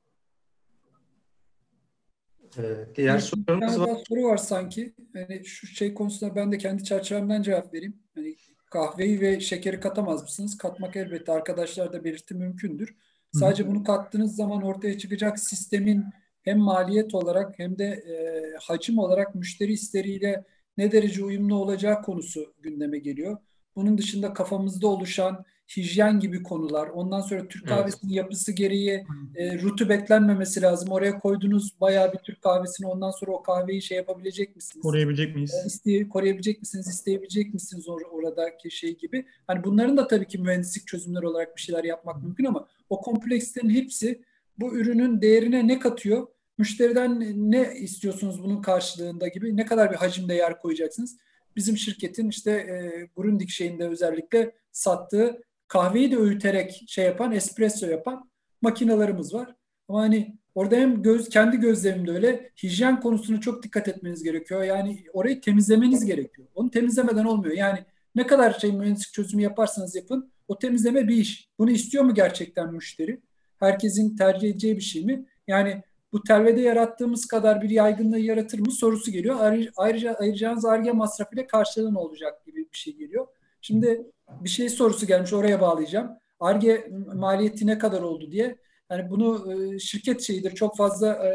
Diğer sorumuz var. Soru var sanki. Yani şu şey konusunda ben de kendi çerçevemden cevap vereyim. Yani kahveyi ve şekeri katamaz mısınız? Katmak elbette arkadaşlar da belirtti mümkündür. Sadece bunu kattığınız zaman ortaya çıkacak sistemin hem maliyet olarak hem de hacim olarak müşteri isteriyle ne derece uyumlu olacağı konusu gündeme geliyor. Bunun dışında kafamızda oluşan hijyen gibi konular. Ondan sonra Türk kahvesinin yapısı gereği rutubetlenmemesi lazım. Oraya koyduğunuz bayağı bir Türk kahvesini ondan sonra o kahveyi şey yapabilecek misiniz? Koruyabilecek miyiz? Koruyabilecek misiniz? İsteyebilecek misiniz oradaki şey gibi? Hani bunların da tabii ki mühendislik çözümleri olarak bir şeyler yapmak mümkün ama o komplekslerin hepsi bu ürünün değerine ne katıyor? Müşteriden ne istiyorsunuz bunun karşılığında gibi? Ne kadar bir hacimde yer koyacaksınız? Bizim şirketin işte Grundig şeyinde özellikle sattığı kahveyi de öğüterek şey yapan, espresso yapan makinalarımız var. Ama hani orada hem kendi gözlemimde öyle hijyen konusuna çok dikkat etmeniz gerekiyor. Yani orayı temizlemeniz gerekiyor. Onu temizlemeden olmuyor. Yani ne kadar mühendislik çözümü yaparsanız yapın o temizleme bir iş. Bunu istiyor mu gerçekten müşteri? Herkesin tercih edeceği bir şey mi? Yani bu Telve'de yarattığımız kadar bir yaygınlığı yaratır mı sorusu geliyor. Ayrıca ayıracağınız Ar-Ge masrafıyla karşılığı ne olacak gibi bir şey geliyor. Şimdi bir şey sorusu gelmiş oraya bağlayacağım. Ar-Ge maliyeti ne kadar oldu diye. Yani bunu şirket şeyidir çok fazla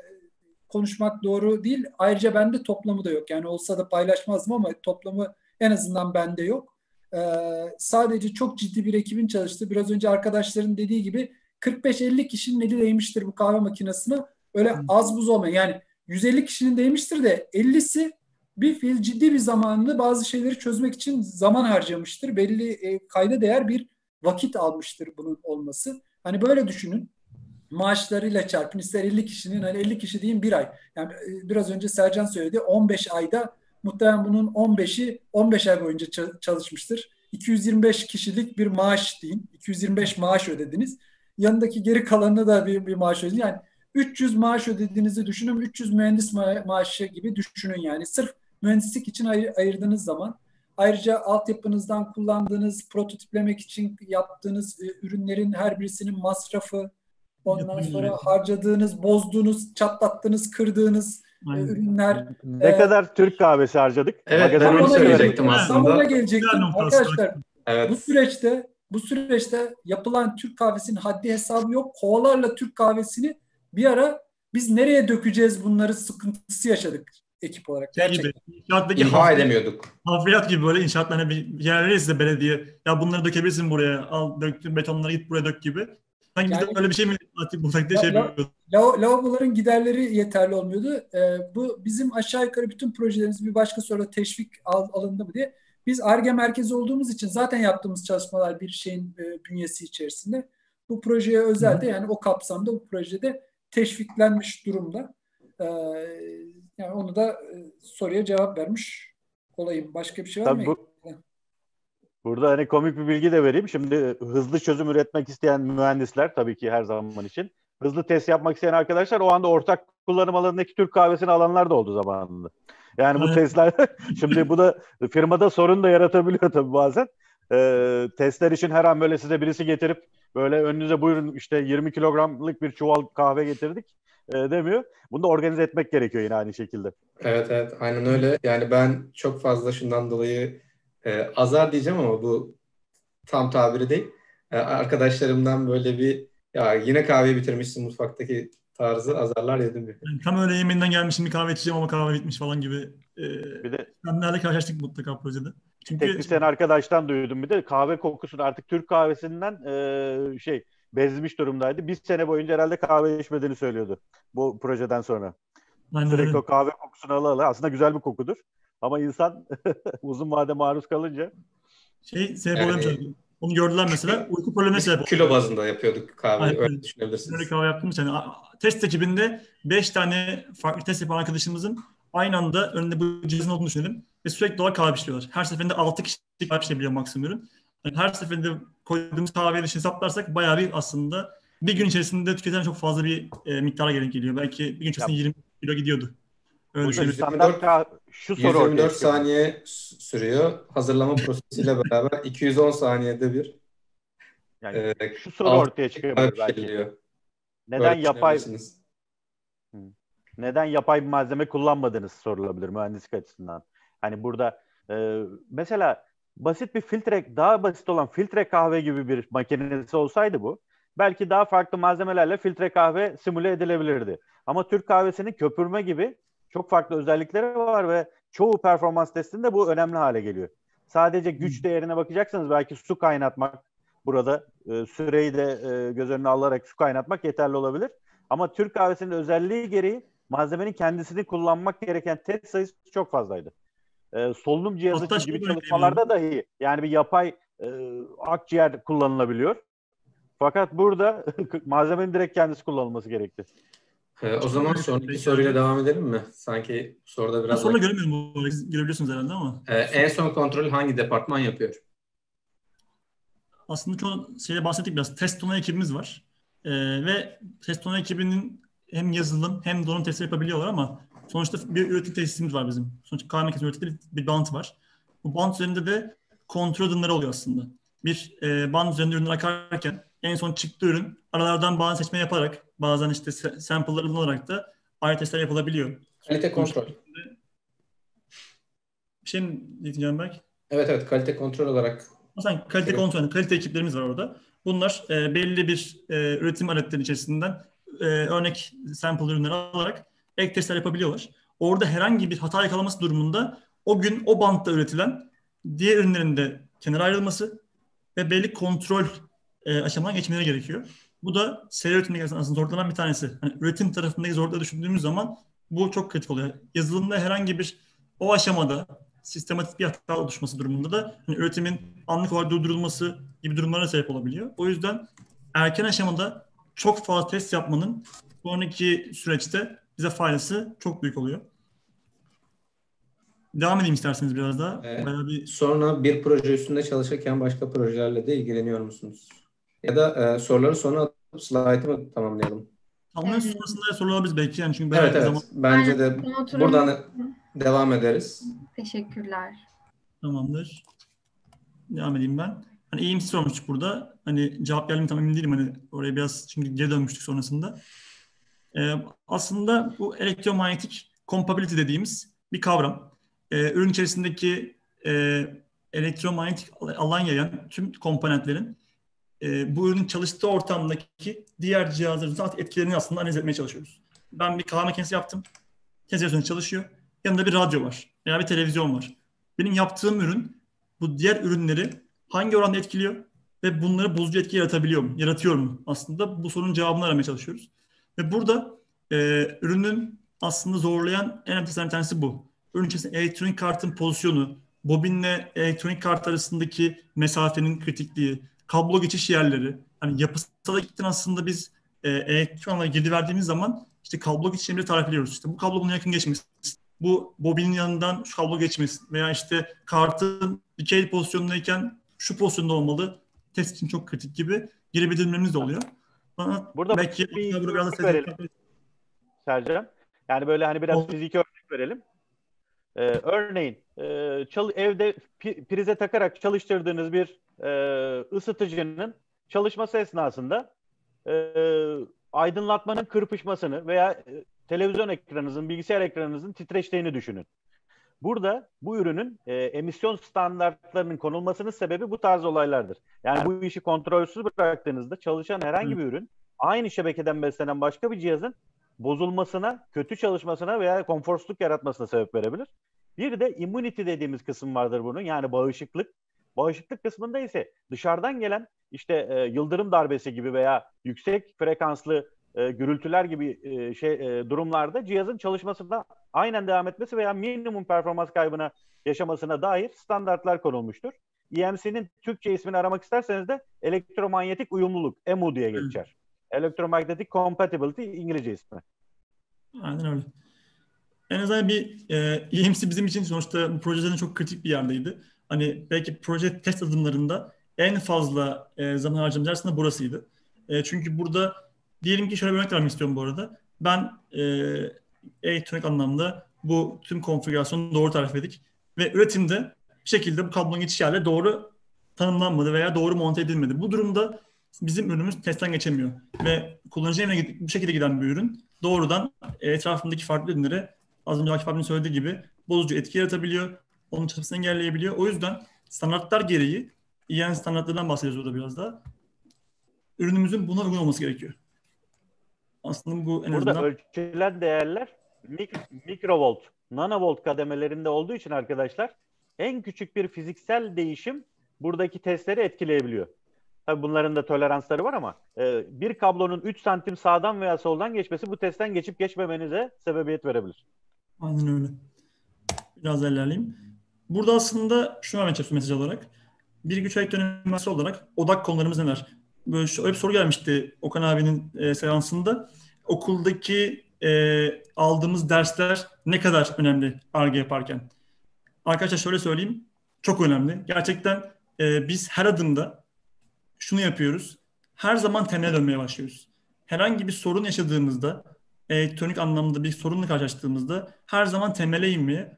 konuşmak doğru değil. Ayrıca bende toplamı da yok. Yani olsa da paylaşmazdım ama toplamı en azından bende yok. Sadece çok ciddi bir ekibin çalıştığı biraz önce arkadaşların dediği gibi 45-50 kişinin eli değmiştir bu kahve makinesine. Öyle az buz olmuyor. Yani 150 kişinin değmiştir de 50'si bir fiil ciddi bir zamanını bazı şeyleri çözmek için zaman harcamıştır. Belli kayda değer bir vakit almıştır bunun olması. Hani böyle düşünün. Maaşlarıyla çarpın. İster 50 kişinin hani 50 kişi diyeyim bir ay. Yani biraz önce Sercan söyledi 15 ayda muhtemelen bunun 15'i 15 ay boyunca çalışmıştır. 225 kişilik bir maaş diyeyim. 225 maaş ödediniz. Yanındaki geri kalanına da bir maaş ödediniz. Yani 300 maaş ödediğinizi düşünün. 300 mühendis maaşı gibi düşünün yani. Sırf mühendislik için ayırdığınız zaman. Ayrıca altyapınızdan kullandığınız, prototiplemek için yaptığınız ürünlerin her birisinin masrafı, ondan sonra harcadığınız, bozduğunuz, çatlattığınız, kırdığınız ürünler. Ne kadar Türk kahvesi harcadık? Evet, ben onu söyleyecektim aslında. Tam ona gelecektim. Arkadaşlar Evet. Bu süreçte yapılan Türk kahvesinin haddi hesabı yok. Kovalarla Türk kahvesini bir ara biz nereye dökeceğiz bunları sıkıntısı yaşadık ekip olarak. Şey Gerçekten. gibi, inşaattaki İmha edemiyorduk. hafriyat gibi böyle inşaatlarına bir yer verir size belediye. Ya bunları dökebilirsin buraya. Al döktün betonları git buraya dök gibi. Sanki biz de Yani öyle bir şey mi bulsak diye şey yapıyoruz. lavaboların giderleri yeterli olmuyordu. Bu bizim aşağı yukarı bütün projelerimiz bir başka sonra teşvik alındı mı diye. Biz Ar-Ge merkezi olduğumuz için zaten yaptığımız çalışmalar bir şeyin bünyesi içerisinde. Bu projeye özel de yani o kapsamda bu projede teşviklenmiş durumda. Yani onu da soruya cevap vermiş olayım. Başka bir şey var Tabii mı? burada hani komik bir bilgi de vereyim. Şimdi hızlı çözüm üretmek isteyen mühendisler tabii ki her zaman için. Hızlı test yapmak isteyen arkadaşlar o anda ortak kullanım alanındaki Türk kahvesini alanlar da oldu zamanında. Yani bu Evet. testler şimdi bu da firmada sorun da yaratabiliyor tabii bazen. Testler için her an böyle size birisi getirip böyle önünüze buyurun işte 20 kilogramlık bir çuval kahve getirdik demiyor. Bunu da organize etmek gerekiyor yine aynı şekilde. Evet, aynen öyle. Yani ben çok fazla şundan dolayı azar diyeceğim ama bu tam tabiri değil. Arkadaşlarımdan böyle bir ya yine kahveyi bitirmişsin mutfaktaki tarzı azarlar yedim. Yani tam öyle yemeğinden gelmişim bir kahve içeceğim ama kahve bitmiş falan gibi Bir de problemlerle karşılaştık mutlaka projede. Çünkü teknisyen arkadaştan duydum bir de kahve kokusunu artık Türk kahvesinden bezmiş durumdaydı. Bir sene boyunca herhalde kahve içmediğini söylüyordu bu projeden sonra. aynen Sürekli öyle. o kahve kokusunu ala aslında güzel bir kokudur. Ama insan uzun vade maruz kalınca Sebep oluyormuş. Yani Onu gördüler mesela. Uyku problemine biz sebep kilo oluyor. bazında yapıyorduk kahveyi. Aynen Öyle öyle. Böyle düşünebilirsiniz. kahve yaptığımız yani test ekibinde 5 tane farklı test yapan arkadaşımızın aynı anda önünde bu cihazın olduğunu düşünelim. Ve sürekli olarak kahve pişiriyorlar. Her seferinde 6 kişi kahve pişirebiliyor maksimum ürün. Yani her seferinde koyduğumuz kahveyi hesaplarsak bayağı bir aslında bir gün içerisinde tüketilen çok fazla bir miktara gerek geliyor. Belki bir gün içerisinde ya, 20 kilo gidiyordu. Öyle burada düşünelim. 124 şu soru ortaya 124 çıkıyor. saniye sürüyor. Hazırlama prosesiyle beraber 210 saniyede bir Yani şu soru 6 ortaya çıkıyor kahve burada belki. pişiriliyor. Neden Böyle yapay düşünebilirsiniz. neden yapay bir malzeme kullanmadınız sorulabilir mühendislik açısından. Hani burada mesela basit bir filtre, daha basit olan filtre kahve gibi bir makinesi olsaydı bu, belki daha farklı malzemelerle filtre kahve simüle edilebilirdi. Ama Türk kahvesinin köpürme gibi çok farklı özellikleri var ve çoğu performans testinde bu önemli hale geliyor. Sadece güç değerine bakacaksanız belki su kaynatmak, burada süreyi de göz önüne alarak su kaynatmak yeterli olabilir. Ama Türk kahvesinin özelliği gereği malzemenin kendisini kullanmak gereken test sayısı çok fazlaydı. Solunum cihazı Hatta gibi şöyle çalışmalarda dahi yani bir yapay akciğer kullanılabiliyor. Fakat burada malzemenin direkt kendisi kullanılması gerekti. O zaman sonraki soruyla devam edelim mi? Sanki soruda Ben biraz soruları göremiyorum bu arada. Siz görebiliyorsunuz herhalde ama. en son kontrol hangi departman yapıyor? Aslında çoğu bahsettik biraz. Test donanım ekibimiz var. Ve test donanım ekibinin hem yazılım hem donanım testleri yapabiliyorlar ama sonuçta bir üretim tesisimiz var bizim. Sonuçta kahve makinesi üretiminde bir bant var. Bu bant üzerinde de kontrol adımları oluyor aslında. Bir bant üzerinde ürünler akarken en son çıktığı ürün aralardan bazı seçme yaparak bazen işte sample'lar alınarak da ayrı testler yapılabiliyor. Kalite kontrol. Bir şey mi diyeceğim belki? Evet, kalite kontrol olarak. Aslında kalite kontrol, kalite ekiplerimiz var orada. Bunlar belli bir üretim aletleri içerisinden örnek sample ürünleri alarak ek testler yapabiliyorlar. Orada herhangi bir hata yakalaması durumunda o gün o bantta üretilen diğer ürünlerin de kenara ayrılması ve belli kontrol aşamadan geçmeleri gerekiyor. Bu da seri üretimde aslında zorlanan bir tanesi. Hani üretim tarafındaki zorluğu düşündüğümüz zaman bu çok kritik oluyor. Yazılımda herhangi bir o aşamada sistematik bir hata oluşması durumunda da hani üretimin anlık olarak durdurulması gibi durumlara sebep olabiliyor. O yüzden erken aşamada çok fazla test yapmanın sonraki süreçte bize faydası çok büyük oluyor. Devam edeyim isterseniz biraz daha. Sonra bir proje üstünde çalışırken başka projelerle de ilgileniyor musunuz? Ya da soruları sonra atıp slaytı mı tamamlayalım? Tamamlayın sonrasında sorular belki yani çünkü evet. Zaman... Bence de buradan devam ederiz. Teşekkürler. Tamamdır. Devam edeyim ben. Hani EMC sormuştuk burada. Hani cevap geldi mi tam emin değilim. Hani oraya biraz çünkü geri dönmüştük sonrasında. Aslında bu elektromanyetik compatibility dediğimiz bir kavram. Ürün içerisindeki elektromanyetik alan yayan tüm komponentlerin bu ürünün çalıştığı ortamdaki diğer cihazların etkilerini aslında analiz etmeye çalışıyoruz. Ben bir kahve makinesi yaptım. Televizyonda çalışıyor. Yanında bir radyo var veya bir televizyon var. Benim yaptığım ürün bu diğer ürünleri hangi oranda etkiliyor ve bunları bozucu etki yaratıyor mu? Aslında bu sorunun cevabını aramaya çalışıyoruz. Ve burada ürünün aslında zorlayan en önemli bir tanesi bu. Ürün içerisinde elektronik kartın pozisyonu, bobinle elektronik kart arasındaki mesafenin kritikliği, kablo geçiş yerleri. Hani yapısal ekipten aslında biz elektronla girdi verdiğimiz zaman işte kablo geçişlerini tarif ediyoruz. İşte bu kablo buna yakın geçmesin. Bu bobinin yanından şu kablo geçmesin. Veya işte kartın dikey pozisyondayken şu pozisyonda olmalı. Test için çok kritik gibi geri bildirimlerimiz de oluyor. Burada belki bir biraz da verelim Sercan. Yani böyle hani biraz fiziki örnek verelim. Örneğin evde prize takarak çalıştırdığınız bir ısıtıcının çalışması esnasında aydınlatmanın kırpışmasını veya televizyon ekranınızın, bilgisayar ekranınızın titreştiğini düşünün. Burada bu ürünün emisyon standartlarının konulmasının sebebi bu tarz olaylardır. Yani bu işi kontrolsüz bıraktığınızda çalışan herhangi bir ürün aynı şebekeden beslenen başka bir cihazın bozulmasına, kötü çalışmasına veya konforsuzluk yaratmasına sebep verebilir. Bir de immunity dediğimiz kısım vardır bunun. Yani bağışıklık. Bağışıklık kısmında ise dışarıdan gelen işte yıldırım darbesi gibi veya yüksek frekanslı gürültüler gibi durumlarda cihazın çalışmasına aynen devam etmesi veya minimum performans kaybına yaşamasına dair standartlar konulmuştur. EMC'nin Türkçe ismini aramak isterseniz de elektromanyetik uyumluluk, EMU diye geçer. Electromagnetic Compatibility İngilizce ismi. Aynen öyle. En azından bir EMC bizim için sonuçta bu projelerin çok kritik bir yerdeydi. Hani belki proje test adımlarında en fazla zaman harcamamız aslında burasıydı. Çünkü burada diyelim ki şöyle bir örnek vermek istiyorum bu arada. Ben elektronik anlamda bu tüm konfigürasyonu doğru tarif ettik ve üretimde bir şekilde bu kablonun geçiş yerleri doğru tanımlanmadı veya doğru monte edilmedi. Bu durumda bizim ürünümüz testten geçemiyor ve kullanıcı evine bu şekilde giden bir ürün doğrudan etrafındaki farklı ürünlere az önce Akif abinin söylediği gibi bozucu etki yaratabiliyor, onun çalışmasını engelleyebiliyor. O yüzden standartlar gereği, EN standartlarından bahsediyoruz burada biraz daha. Ürünümüzün buna uygun olması gerekiyor. Aslında bu en burada azından... ölçülen değerler mikrovolt, nanovolt kademelerinde olduğu için arkadaşlar en küçük bir fiziksel değişim buradaki testleri etkileyebiliyor. Tabii bunların da toleransları var ama bir kablonun 3 santim sağdan veya soldan geçmesi bu testten geçip geçmemenize sebebiyet verebilir. Aynen öyle. Biraz ilerleyeyim. Burada aslında şunu vermeye çalışıyorum mesaj olarak. Bir güç elektronik olarak odak konularımız neler? Böyle bir soru gelmişti Okan abinin seansında. Okuldaki aldığımız dersler ne kadar önemli Ar-Ge yaparken? Arkadaşlar şöyle söyleyeyim. Çok önemli. Gerçekten biz her adımda şunu yapıyoruz. Her zaman temele dönmeye başlıyoruz. Herhangi bir sorun yaşadığımızda, elektronik anlamda bir sorunla karşılaştığımızda her zaman temele inmeye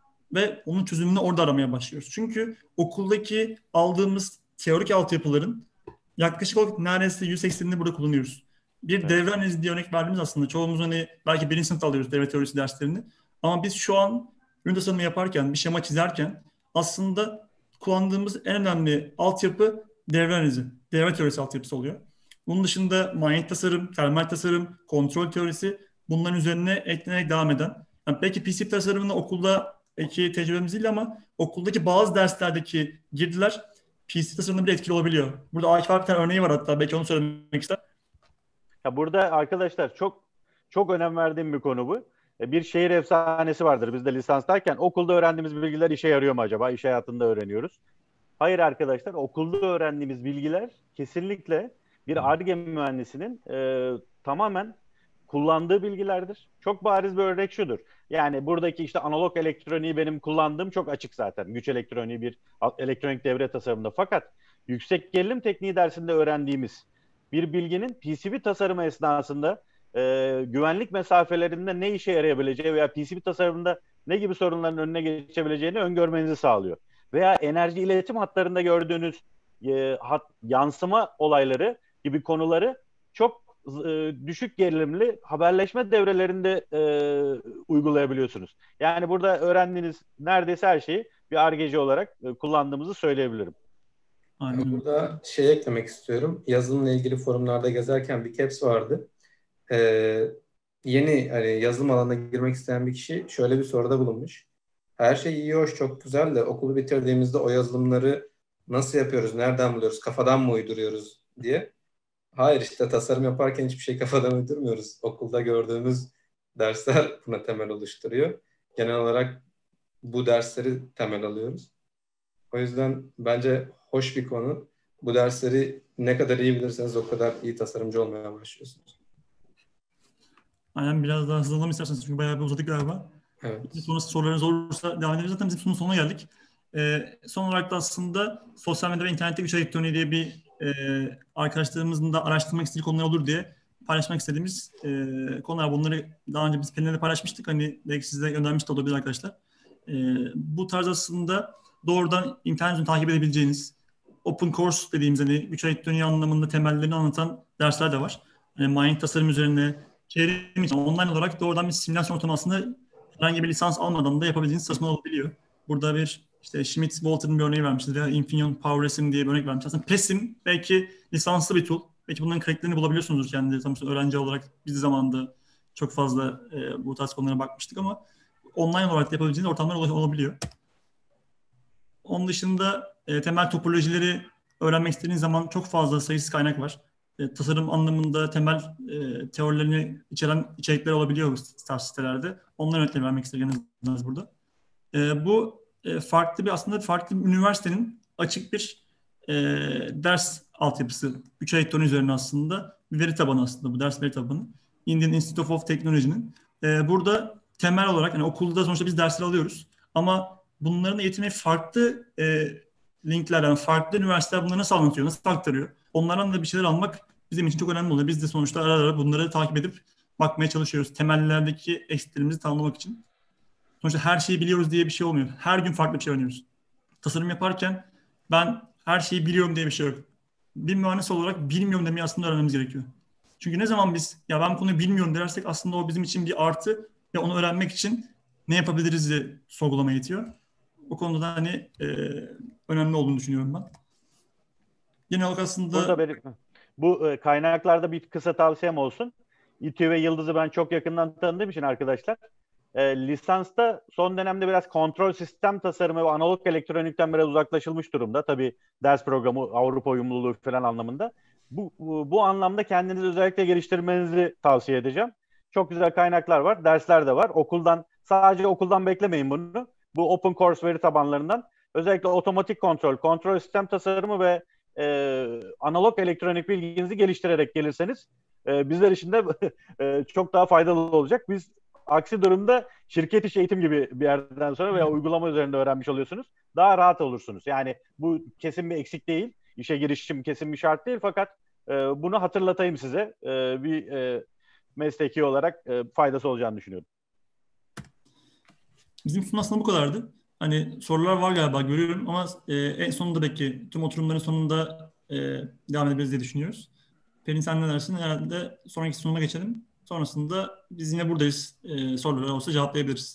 ve onun çözümünü orada aramaya başlıyoruz. Çünkü okuldaki aldığımız teorik altyapıların yaklaşık olarak neredeyse 180'ini burada kullanıyoruz. Bir devre analizi diye örnek verdiğimiz aslında çoğumuz hani belki birinci sınıfta alıyoruz devre teorisi derslerini. Ama biz şu an ürün tasarımı yaparken, bir şema çizerken aslında kullandığımız en önemli altyapı devre analizi, devre teorisi altyapısı oluyor. Bunun dışında manyetik tasarım, termal tasarım, kontrol teorisi bunların üzerine eklenerek devam eden. Yani belki PCB tasarımını okuldaki tecrübemiz değil ama okuldaki bazı derslerdeki girdiler PC tasarımında bile etkili olabiliyor. Burada Akif abi bir tane örneği var hatta belki onu söylemek ister. Ya burada arkadaşlar çok önem verdiğim bir konu bu. Bir şehir efsanesi vardır bizde lisanstayken. Okulda öğrendiğimiz bilgiler işe yarıyor mu acaba? İş hayatında öğreniyoruz. Hayır arkadaşlar, okulda öğrendiğimiz bilgiler kesinlikle bir Ar-Ge mühendisinin tamamen kullandığı bilgilerdir. Çok bariz bir örnek şudur. Yani buradaki işte analog elektroniği benim kullandığım çok açık zaten. Güç elektroniği bir elektronik devre tasarımında. Fakat yüksek gerilim tekniği dersinde öğrendiğimiz bir bilginin PCB tasarımı esnasında güvenlik mesafelerinde ne işe yarayabileceği veya PCB tasarımında ne gibi sorunların önüne geçebileceğini öngörmenizi sağlıyor. Veya enerji iletim hatlarında gördüğünüz yansıma olayları gibi konuları çok düşük gerilimli haberleşme devrelerinde uygulayabiliyorsunuz. Yani burada öğrendiğiniz neredeyse her şeyi bir Ar-Ge'ci olarak kullandığımızı söyleyebilirim. Aynen. Burada şey eklemek istiyorum. Yazılımla ilgili forumlarda gezerken bir caps vardı. Yeni hani yazılım alanına girmek isteyen bir kişi şöyle bir soruda bulunmuş. Her şey iyi, hoş, çok güzel de okulu bitirdiğimizde o yazılımları nasıl yapıyoruz, nereden buluyoruz, kafadan mı uyduruyoruz diye. Hayır, işte tasarım yaparken hiçbir şey kafadan uydurmuyoruz. Okulda gördüğümüz dersler buna temel oluşturuyor. Genel olarak bu dersleri temel alıyoruz. O yüzden bence hoş bir konu. Bu dersleri ne kadar iyi bilirseniz o kadar iyi tasarımcı olmaya başlıyorsunuz. Aynen, biraz daha hızlanalım isterseniz çünkü bayağı bir uzadık galiba. Evet. Sonrası sorularınız olursa devam ederiz. Zaten bizim sunum sonuna geldik. Son olarak da aslında sosyal medya ve internette 3 ay elektroniği diye bir arkadaşlarımızın da araştırmak istediği konular olur diye paylaşmak istediğimiz konular. Bunları daha önce biz Pelin'le paylaşmıştık. Hani belki size göndermiş de olabilir arkadaşlar. Bu tarz aslında doğrudan internetten takip edebileceğiniz open course dediğimiz hani 3 ay elektroniği anlamında temellerini anlatan dersler de var. Yani mining tasarım üzerine çevrim için online olarak doğrudan bir simülasyon ortamı aslında herhangi bir lisans almadan da yapabildiğiniz çalışmalar olabiliyor. Burada bir işte Schmidt-Walter'ın bir örneği vermiştir veya Infineon PowerResim diye bir örnek vermiştir. Aslında Presim belki lisanslı bir tool. Belki bunların kayıtlarını bulabiliyorsunuzdur kendi. Sonuçta öğrenci olarak biz de zamanında çok fazla bu tarz konulara bakmıştık ama online olarak da yapabileceğiniz ortamlar olabiliyor. Onun dışında temel topolojileri öğrenmek istediğiniz zaman çok fazla sayısız kaynak var. Tasarım anlamında temel teorilerini içeren içerikler olabiliyor bu sitelerde. Onların örneklerini vermek isterseniz burada. Bu farklı bir aslında farklı bir üniversitenin açık bir ders altyapısı. 3 ay elektronik üzerine aslında bir veri tabanı aslında bu ders veri tabanı. Indian Institute of Technology'nin. Burada temel olarak yani okulda sonuçta biz dersler alıyoruz ama bunların eğitimi farklı linklerden, farklı üniversiteler bunları nasıl anlatıyor, nasıl aktarıyor? Onlardan da bir şeyler almak bizim için çok önemli oluyor. Biz de sonuçta ara ara bunları takip edip bakmaya çalışıyoruz. Temellerdeki eksiklerimizi tamamlamak için. Sonuçta her şeyi biliyoruz diye bir şey olmuyor. Her gün farklı bir şey öğreniyoruz. Tasarım yaparken ben her şeyi biliyorum diye bir şey yok. Bir mühendis olarak bilmiyorum demeyi aslında öğrenmemiz gerekiyor. Çünkü ne zaman biz ya ben bu konuyu bilmiyorum dersek aslında o bizim için bir artı ve onu öğrenmek için ne yapabiliriz diye sorgulamaya itiyor. O konuda da hani önemli olduğunu düşünüyorum ben. Genel olarak aslında bu kaynaklarda bir kısa tavsiyem olsun. İTÜ ve Yıldız'ı ben çok yakından tanıdığım için arkadaşlar. Lisansta son dönemde biraz kontrol sistem tasarımı ve analog elektronikten biraz uzaklaşılmış durumda. Tabii ders programı, Avrupa uyumluluğu falan anlamında. Bu anlamda kendinizi özellikle geliştirmenizi tavsiye edeceğim. Çok güzel kaynaklar var, dersler de var. Sadece okuldan beklemeyin bunu. Bu open course veri tabanlarından özellikle otomatik kontrol sistem tasarımı ve analog elektronik bilginizi geliştirerek gelirseniz bizler için de çok daha faydalı olacak. Biz aksi durumda şirket içi eğitim gibi bir yerden sonra veya uygulama üzerinde öğrenmiş oluyorsunuz. Daha rahat olursunuz. Yani bu kesin bir eksik değil. İşe girişim kesin bir şart değil fakat bunu hatırlatayım size. Bir mesleki olarak faydası olacağını düşünüyorum. Bizim sunum aslında bu kadardı. Hani sorular var galiba görüyorum ama en sonunda belki tüm oturumların sonunda devam edebiliriz diye düşünüyoruz. Pelin sen ne dersin? Herhalde sonraki sunuma geçelim. Sonrasında biz yine buradayız. Sorular olsa cevaplayabiliriz.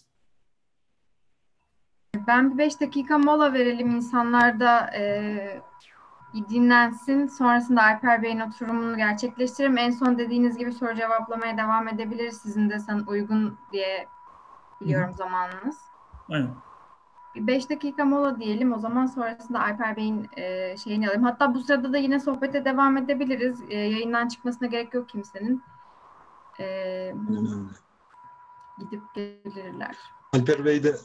Ben bir 5 dakika mola verelim. İnsanlar da bir dinlensin. Sonrasında Alper Bey'in oturumunu gerçekleştirelim. En son dediğiniz gibi soru cevaplamaya devam edebiliriz. Sizin de uygun diye biliyorum zamanınız. Aynen. Bir 5 dakika mola diyelim. O zaman sonrasında Alper Bey'in şeyini alayım. Hatta bu sırada da yine sohbete devam edebiliriz. Yayından çıkmasına gerek yok kimsenin. Gidip gelirler. Alper Bey de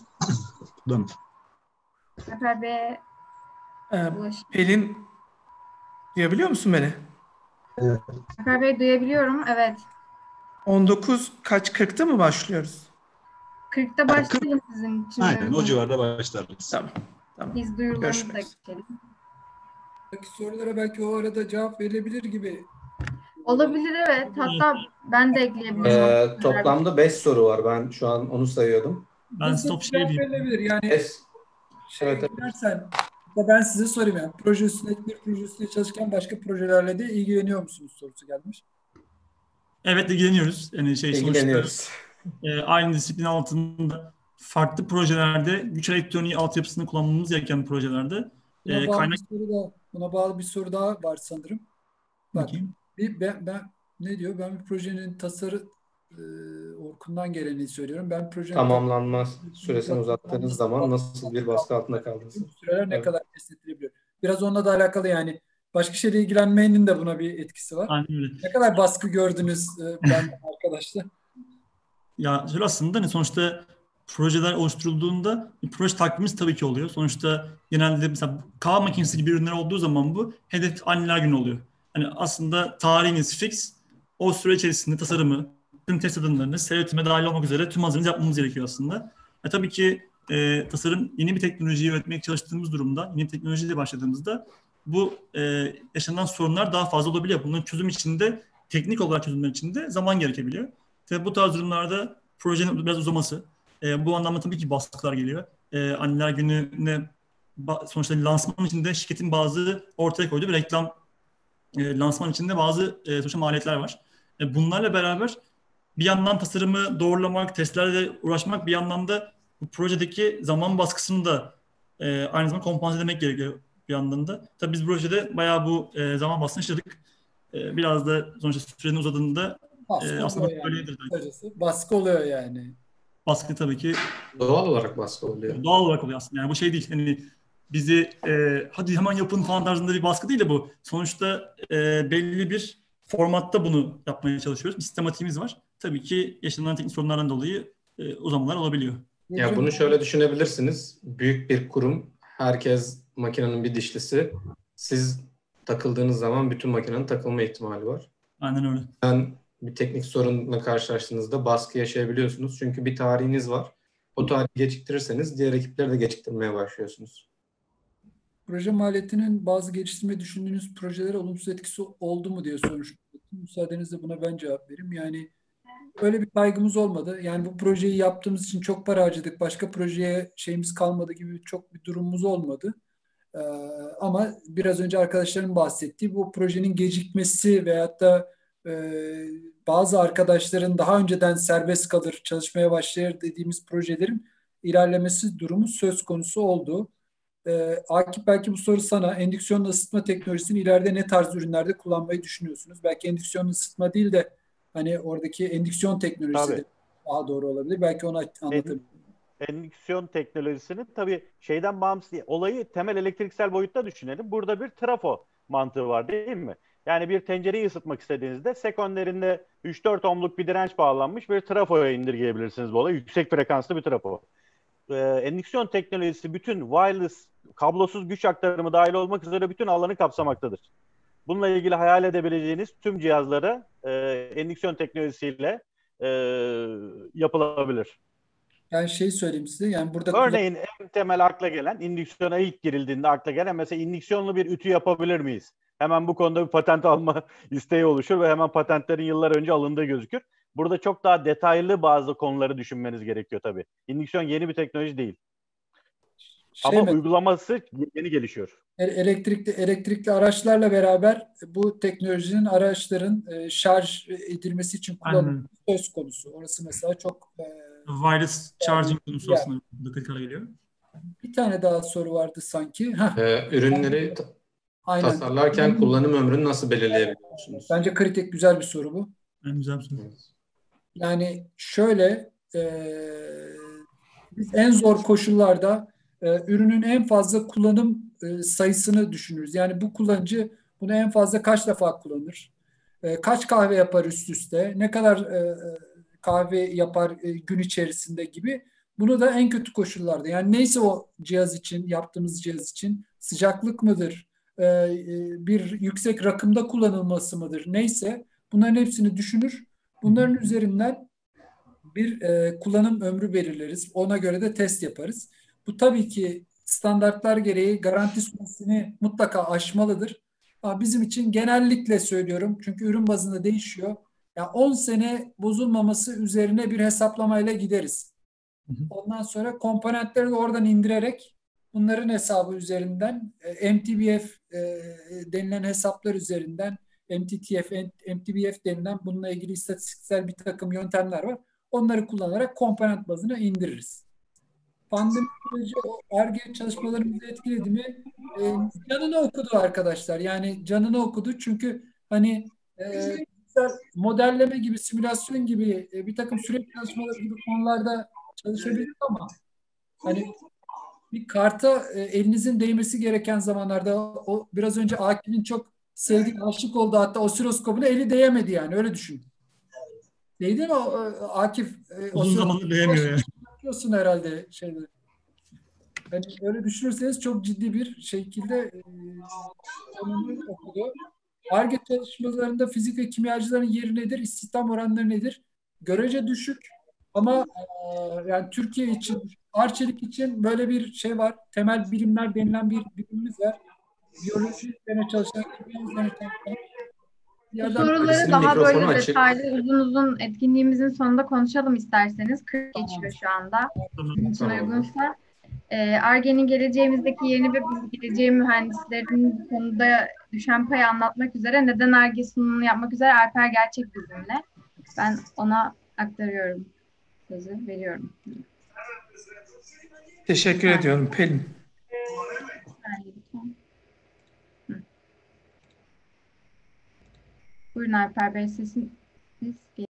Alper Bey Pelin duyabiliyor musun beni? Evet. Alper Bey duyabiliyorum. Evet. 19 kaç 40'ta mı başlıyoruz? 40'ta başlayalım sizin için. Aynen o civarda başlarız. Tamam. Biz duyurularımızı da geçelim. Sorulara belki o arada cevap verilebilir gibi. Olabilir evet. Hatta ben de ekleyebilirim. Toplamda 5 soru var. Ben şu an onu sayıyordum. Ben stop şey diyeyim. Verilebilir. Yani Evet. gidersen ben size sorayım yani. Proje üstünde çalışırken başka projelerle de ilgileniyor musunuz sorusu gelmiş. Evet ilgileniyoruz. Yani İlgileniyoruz. Aynı disiplin altında farklı projelerde güç elektroniği altyapısını kullanmamız gereken projelerde kaynak... Buna bağlı bir soru daha var sanırım. Bak, Bakayım. ne diyor? Ben bir projenin Orkun'dan geleni söylüyorum. Ben projenin Tamamlanma süresini uzattığınız zaman nasıl bir baskı altında kaldınız? Süreler ne Evet. kadar esnetilebiliyor? Biraz onunla da alakalı yani. Başka şeyle ilgilenmeyenin de buna bir etkisi var. Aynen öyle. Ne kadar baskı gördünüz ben arkadaşlar? Ya şöyle aslında hani sonuçta projeler oluşturulduğunda bir proje takvimimiz tabii ki oluyor. Sonuçta genelde mesela kahve makinesi gibi ürünler olduğu zaman bu hedef anneler günü oluyor. Hani aslında tarihiniz fix. O süre içerisinde tasarımı, tüm test adımlarını, seri üretime dahil olmak üzere tüm hazırlığınızı yapmamız gerekiyor aslında. Tabii ki tasarım yeni bir teknolojiyi üretmeye çalıştığımız durumda, yeni bir teknolojiyle başladığımızda bu yaşanan sorunlar daha fazla olabiliyor. Bunların çözüm içinde, teknik olarak çözümler içinde zaman gerekebiliyor. Ve bu tarz durumlarda projenin biraz uzaması, bu anlamda tabii ki baskılar geliyor. Anneler Günü'ne sonuçta lansman içinde şirketin bazı ortaya koyduğu bir reklam lansman içinde bazı sonuçta maliyetler var. Bunlarla beraber bir yandan tasarımı doğrulamak, testlerle uğraşmak, bir yandan da bu projedeki zaman baskısını da aynı zamanda kompanse etmek gerekiyor bir yandan da. Tabii biz projede bayağı bu zaman baskısını yaşadık. Biraz da sonuçta sürenin uzadığında aslında böyledir. Baskı oluyor yani. Baskı tabii ki Doğal olarak baskı oluyor. Doğal olarak oluyor aslında. Yani bu şey değil. Hani bizi hadi hemen yapın falan tarzında bir baskı değil de bu. Sonuçta belli bir formatta bunu yapmaya çalışıyoruz. Bir sistematiğimiz var. Tabii ki yaşanan teknik sorunlardan dolayı uzamalar olabiliyor. Ya bunu şöyle düşünebilirsiniz. Büyük bir kurum, herkes makinenin bir dişlisi. Siz takıldığınız zaman bütün makinenin takılma ihtimali var. Aynen öyle. Bir teknik sorunla karşılaştığınızda baskı yaşayabiliyorsunuz. Çünkü bir tarihiniz var. O tarihi geciktirirseniz diğer ekipleri de geciktirmeye başlıyorsunuz. Proje maliyetinin bazı geliştirme düşündüğünüz projelere olumsuz etkisi oldu mu diye sormuştum. Müsaadenizle buna ben cevap vereyim. Yani öyle bir kaygımız olmadı. Yani bu projeyi yaptığımız için çok para harcadık. Başka projeye şeyimiz kalmadı gibi çok bir durumumuz olmadı. Ama biraz önce arkadaşların bahsettiği bu projenin gecikmesi veyahut da bazı arkadaşların daha önceden serbest kalır, çalışmaya başlar dediğimiz projelerin ilerlemesi durumu söz konusu oldu. Akif, belki bu soru sana. Endüksiyonlu ısıtma teknolojisini ileride ne tarz ürünlerde kullanmayı düşünüyorsunuz? Belki endüksiyonlu ısıtma değil de hani oradaki endüksiyon teknolojisi de daha doğru olabilir. Belki onu anlatabilirim. Endüksiyon teknolojisinin tabii şeyden bağımsız değil. Olayı temel elektriksel boyutta düşünelim. Burada bir trafo mantığı var değil mi? Yani bir tencereyi ısıtmak istediğinizde sekonderinde 3-4 ohmluk bir direnç bağlanmış bir trafoya indirgeyebilirsiniz bu olayı. Yüksek frekanslı bir trafo. Endüksiyon teknolojisi bütün wireless, kablosuz güç aktarımı dahil olmak üzere bütün alanı kapsamaktadır. Bununla ilgili hayal edebileceğiniz tüm cihazlara endüksiyon teknolojisiyle yapılabilir. Yani şey söyleyeyim size. Yani burada örneğin en temel akla gelen, indüksiyona ilk girildiğinde akla gelen mesela indüksiyonlu bir ütü yapabilir miyiz? Hemen bu konuda bir patent alma isteği oluşur ve hemen patentlerin yıllar önce alındığı gözükür. Burada çok daha detaylı bazı konuları düşünmeniz gerekiyor tabii. İndüksiyon yeni bir teknoloji değil. Ama uygulaması yeni gelişiyor. Elektrikli araçlarla beraber bu teknolojinin araçların şarj edilmesi için kullanılması söz konusu. Orası mesela çok wireless charging konusu aslında dikkat geliyor. Bir tane daha soru vardı sanki. Ürünleri tasarlarken kullanım ömrünü nasıl belirleyebiliyorsunuz? Bence kritik, güzel bir soru bu. Güzel bir soru. Yani şöyle biz en zor koşullarda ürünün en fazla kullanım sayısını düşünürüz. Yani bu kullanıcı bunu en fazla kaç defa kullanır? Kaç kahve yapar üst üste? Ne kadar kahve yapar gün içerisinde gibi. Bunu da en kötü koşullarda. Yani neyse o cihaz için, yaptığımız cihaz için sıcaklık mıdır? Bir yüksek rakımda kullanılması mıdır? Neyse bunların hepsini düşünür. Bunların üzerinden bir kullanım ömrü belirleriz. Ona göre de test yaparız. Bu tabii ki standartlar gereği garanti süresini mutlaka aşmalıdır. Ama bizim için genellikle söylüyorum çünkü ürün bazında değişiyor. Ya 10 sene bozulmaması üzerine bir hesaplamayla gideriz. Ondan sonra komponentleri de oradan indirerek bunların hesabı üzerinden MTBF denilen hesaplar üzerinden MTBF denilen bununla ilgili istatistiksel bir takım yöntemler var. Onları kullanarak komponent bazına indiririz. pandemi süreci o Ar-Ge çalışmalarımızı etkiledi mi? Canını okudu arkadaşlar. Yani canını okudu çünkü hani modelleme gibi, simülasyon gibi bir takım süreç çalışmaları gibi konularda çalışabilir ama hani bir karta elinizin değmesi gereken zamanlarda o biraz önce Akif'in çok sevdiği, aşık oldu hatta osiloskopuna eli değemedi yani öyle düşün. Değdi mi Akif? Uzun zamandır değmiyor yani. Yapıyorsun herhalde şeyde. Yani öyle düşünürseniz çok ciddi bir şekilde önünü okudu. Ar-Ge çalışmalarında fizik ve kimyacıların yeri nedir? İstihdam oranları nedir? Görece düşük ama yani Türkiye için, Arçelik için böyle bir şey var. Temel bilimler denilen bir bilimimiz var. Biyoloji üzerine çalışan, kimya üzerine çalışan. Bir Bu yerden soruları Birisinin daha mikrofonu böyle açık. detaylı uzun uzun etkinliğimizin sonunda konuşalım isterseniz. 40 geçiyor şu anda. Sizin için Tamam. uygunsa. Ar-Ge'nin geleceğimizdeki yerini ve biz geleceğin mühendislerin bu konuda düşen payı anlatmak üzere neden Ar-Ge sunumunu yapmak üzere Alper Gerçek bizimle. Ben ona aktarıyorum. Sözü veriyorum. Teşekkür ediyorum Pelin. Lütfen. Buyurun Alper Bey, sesiniz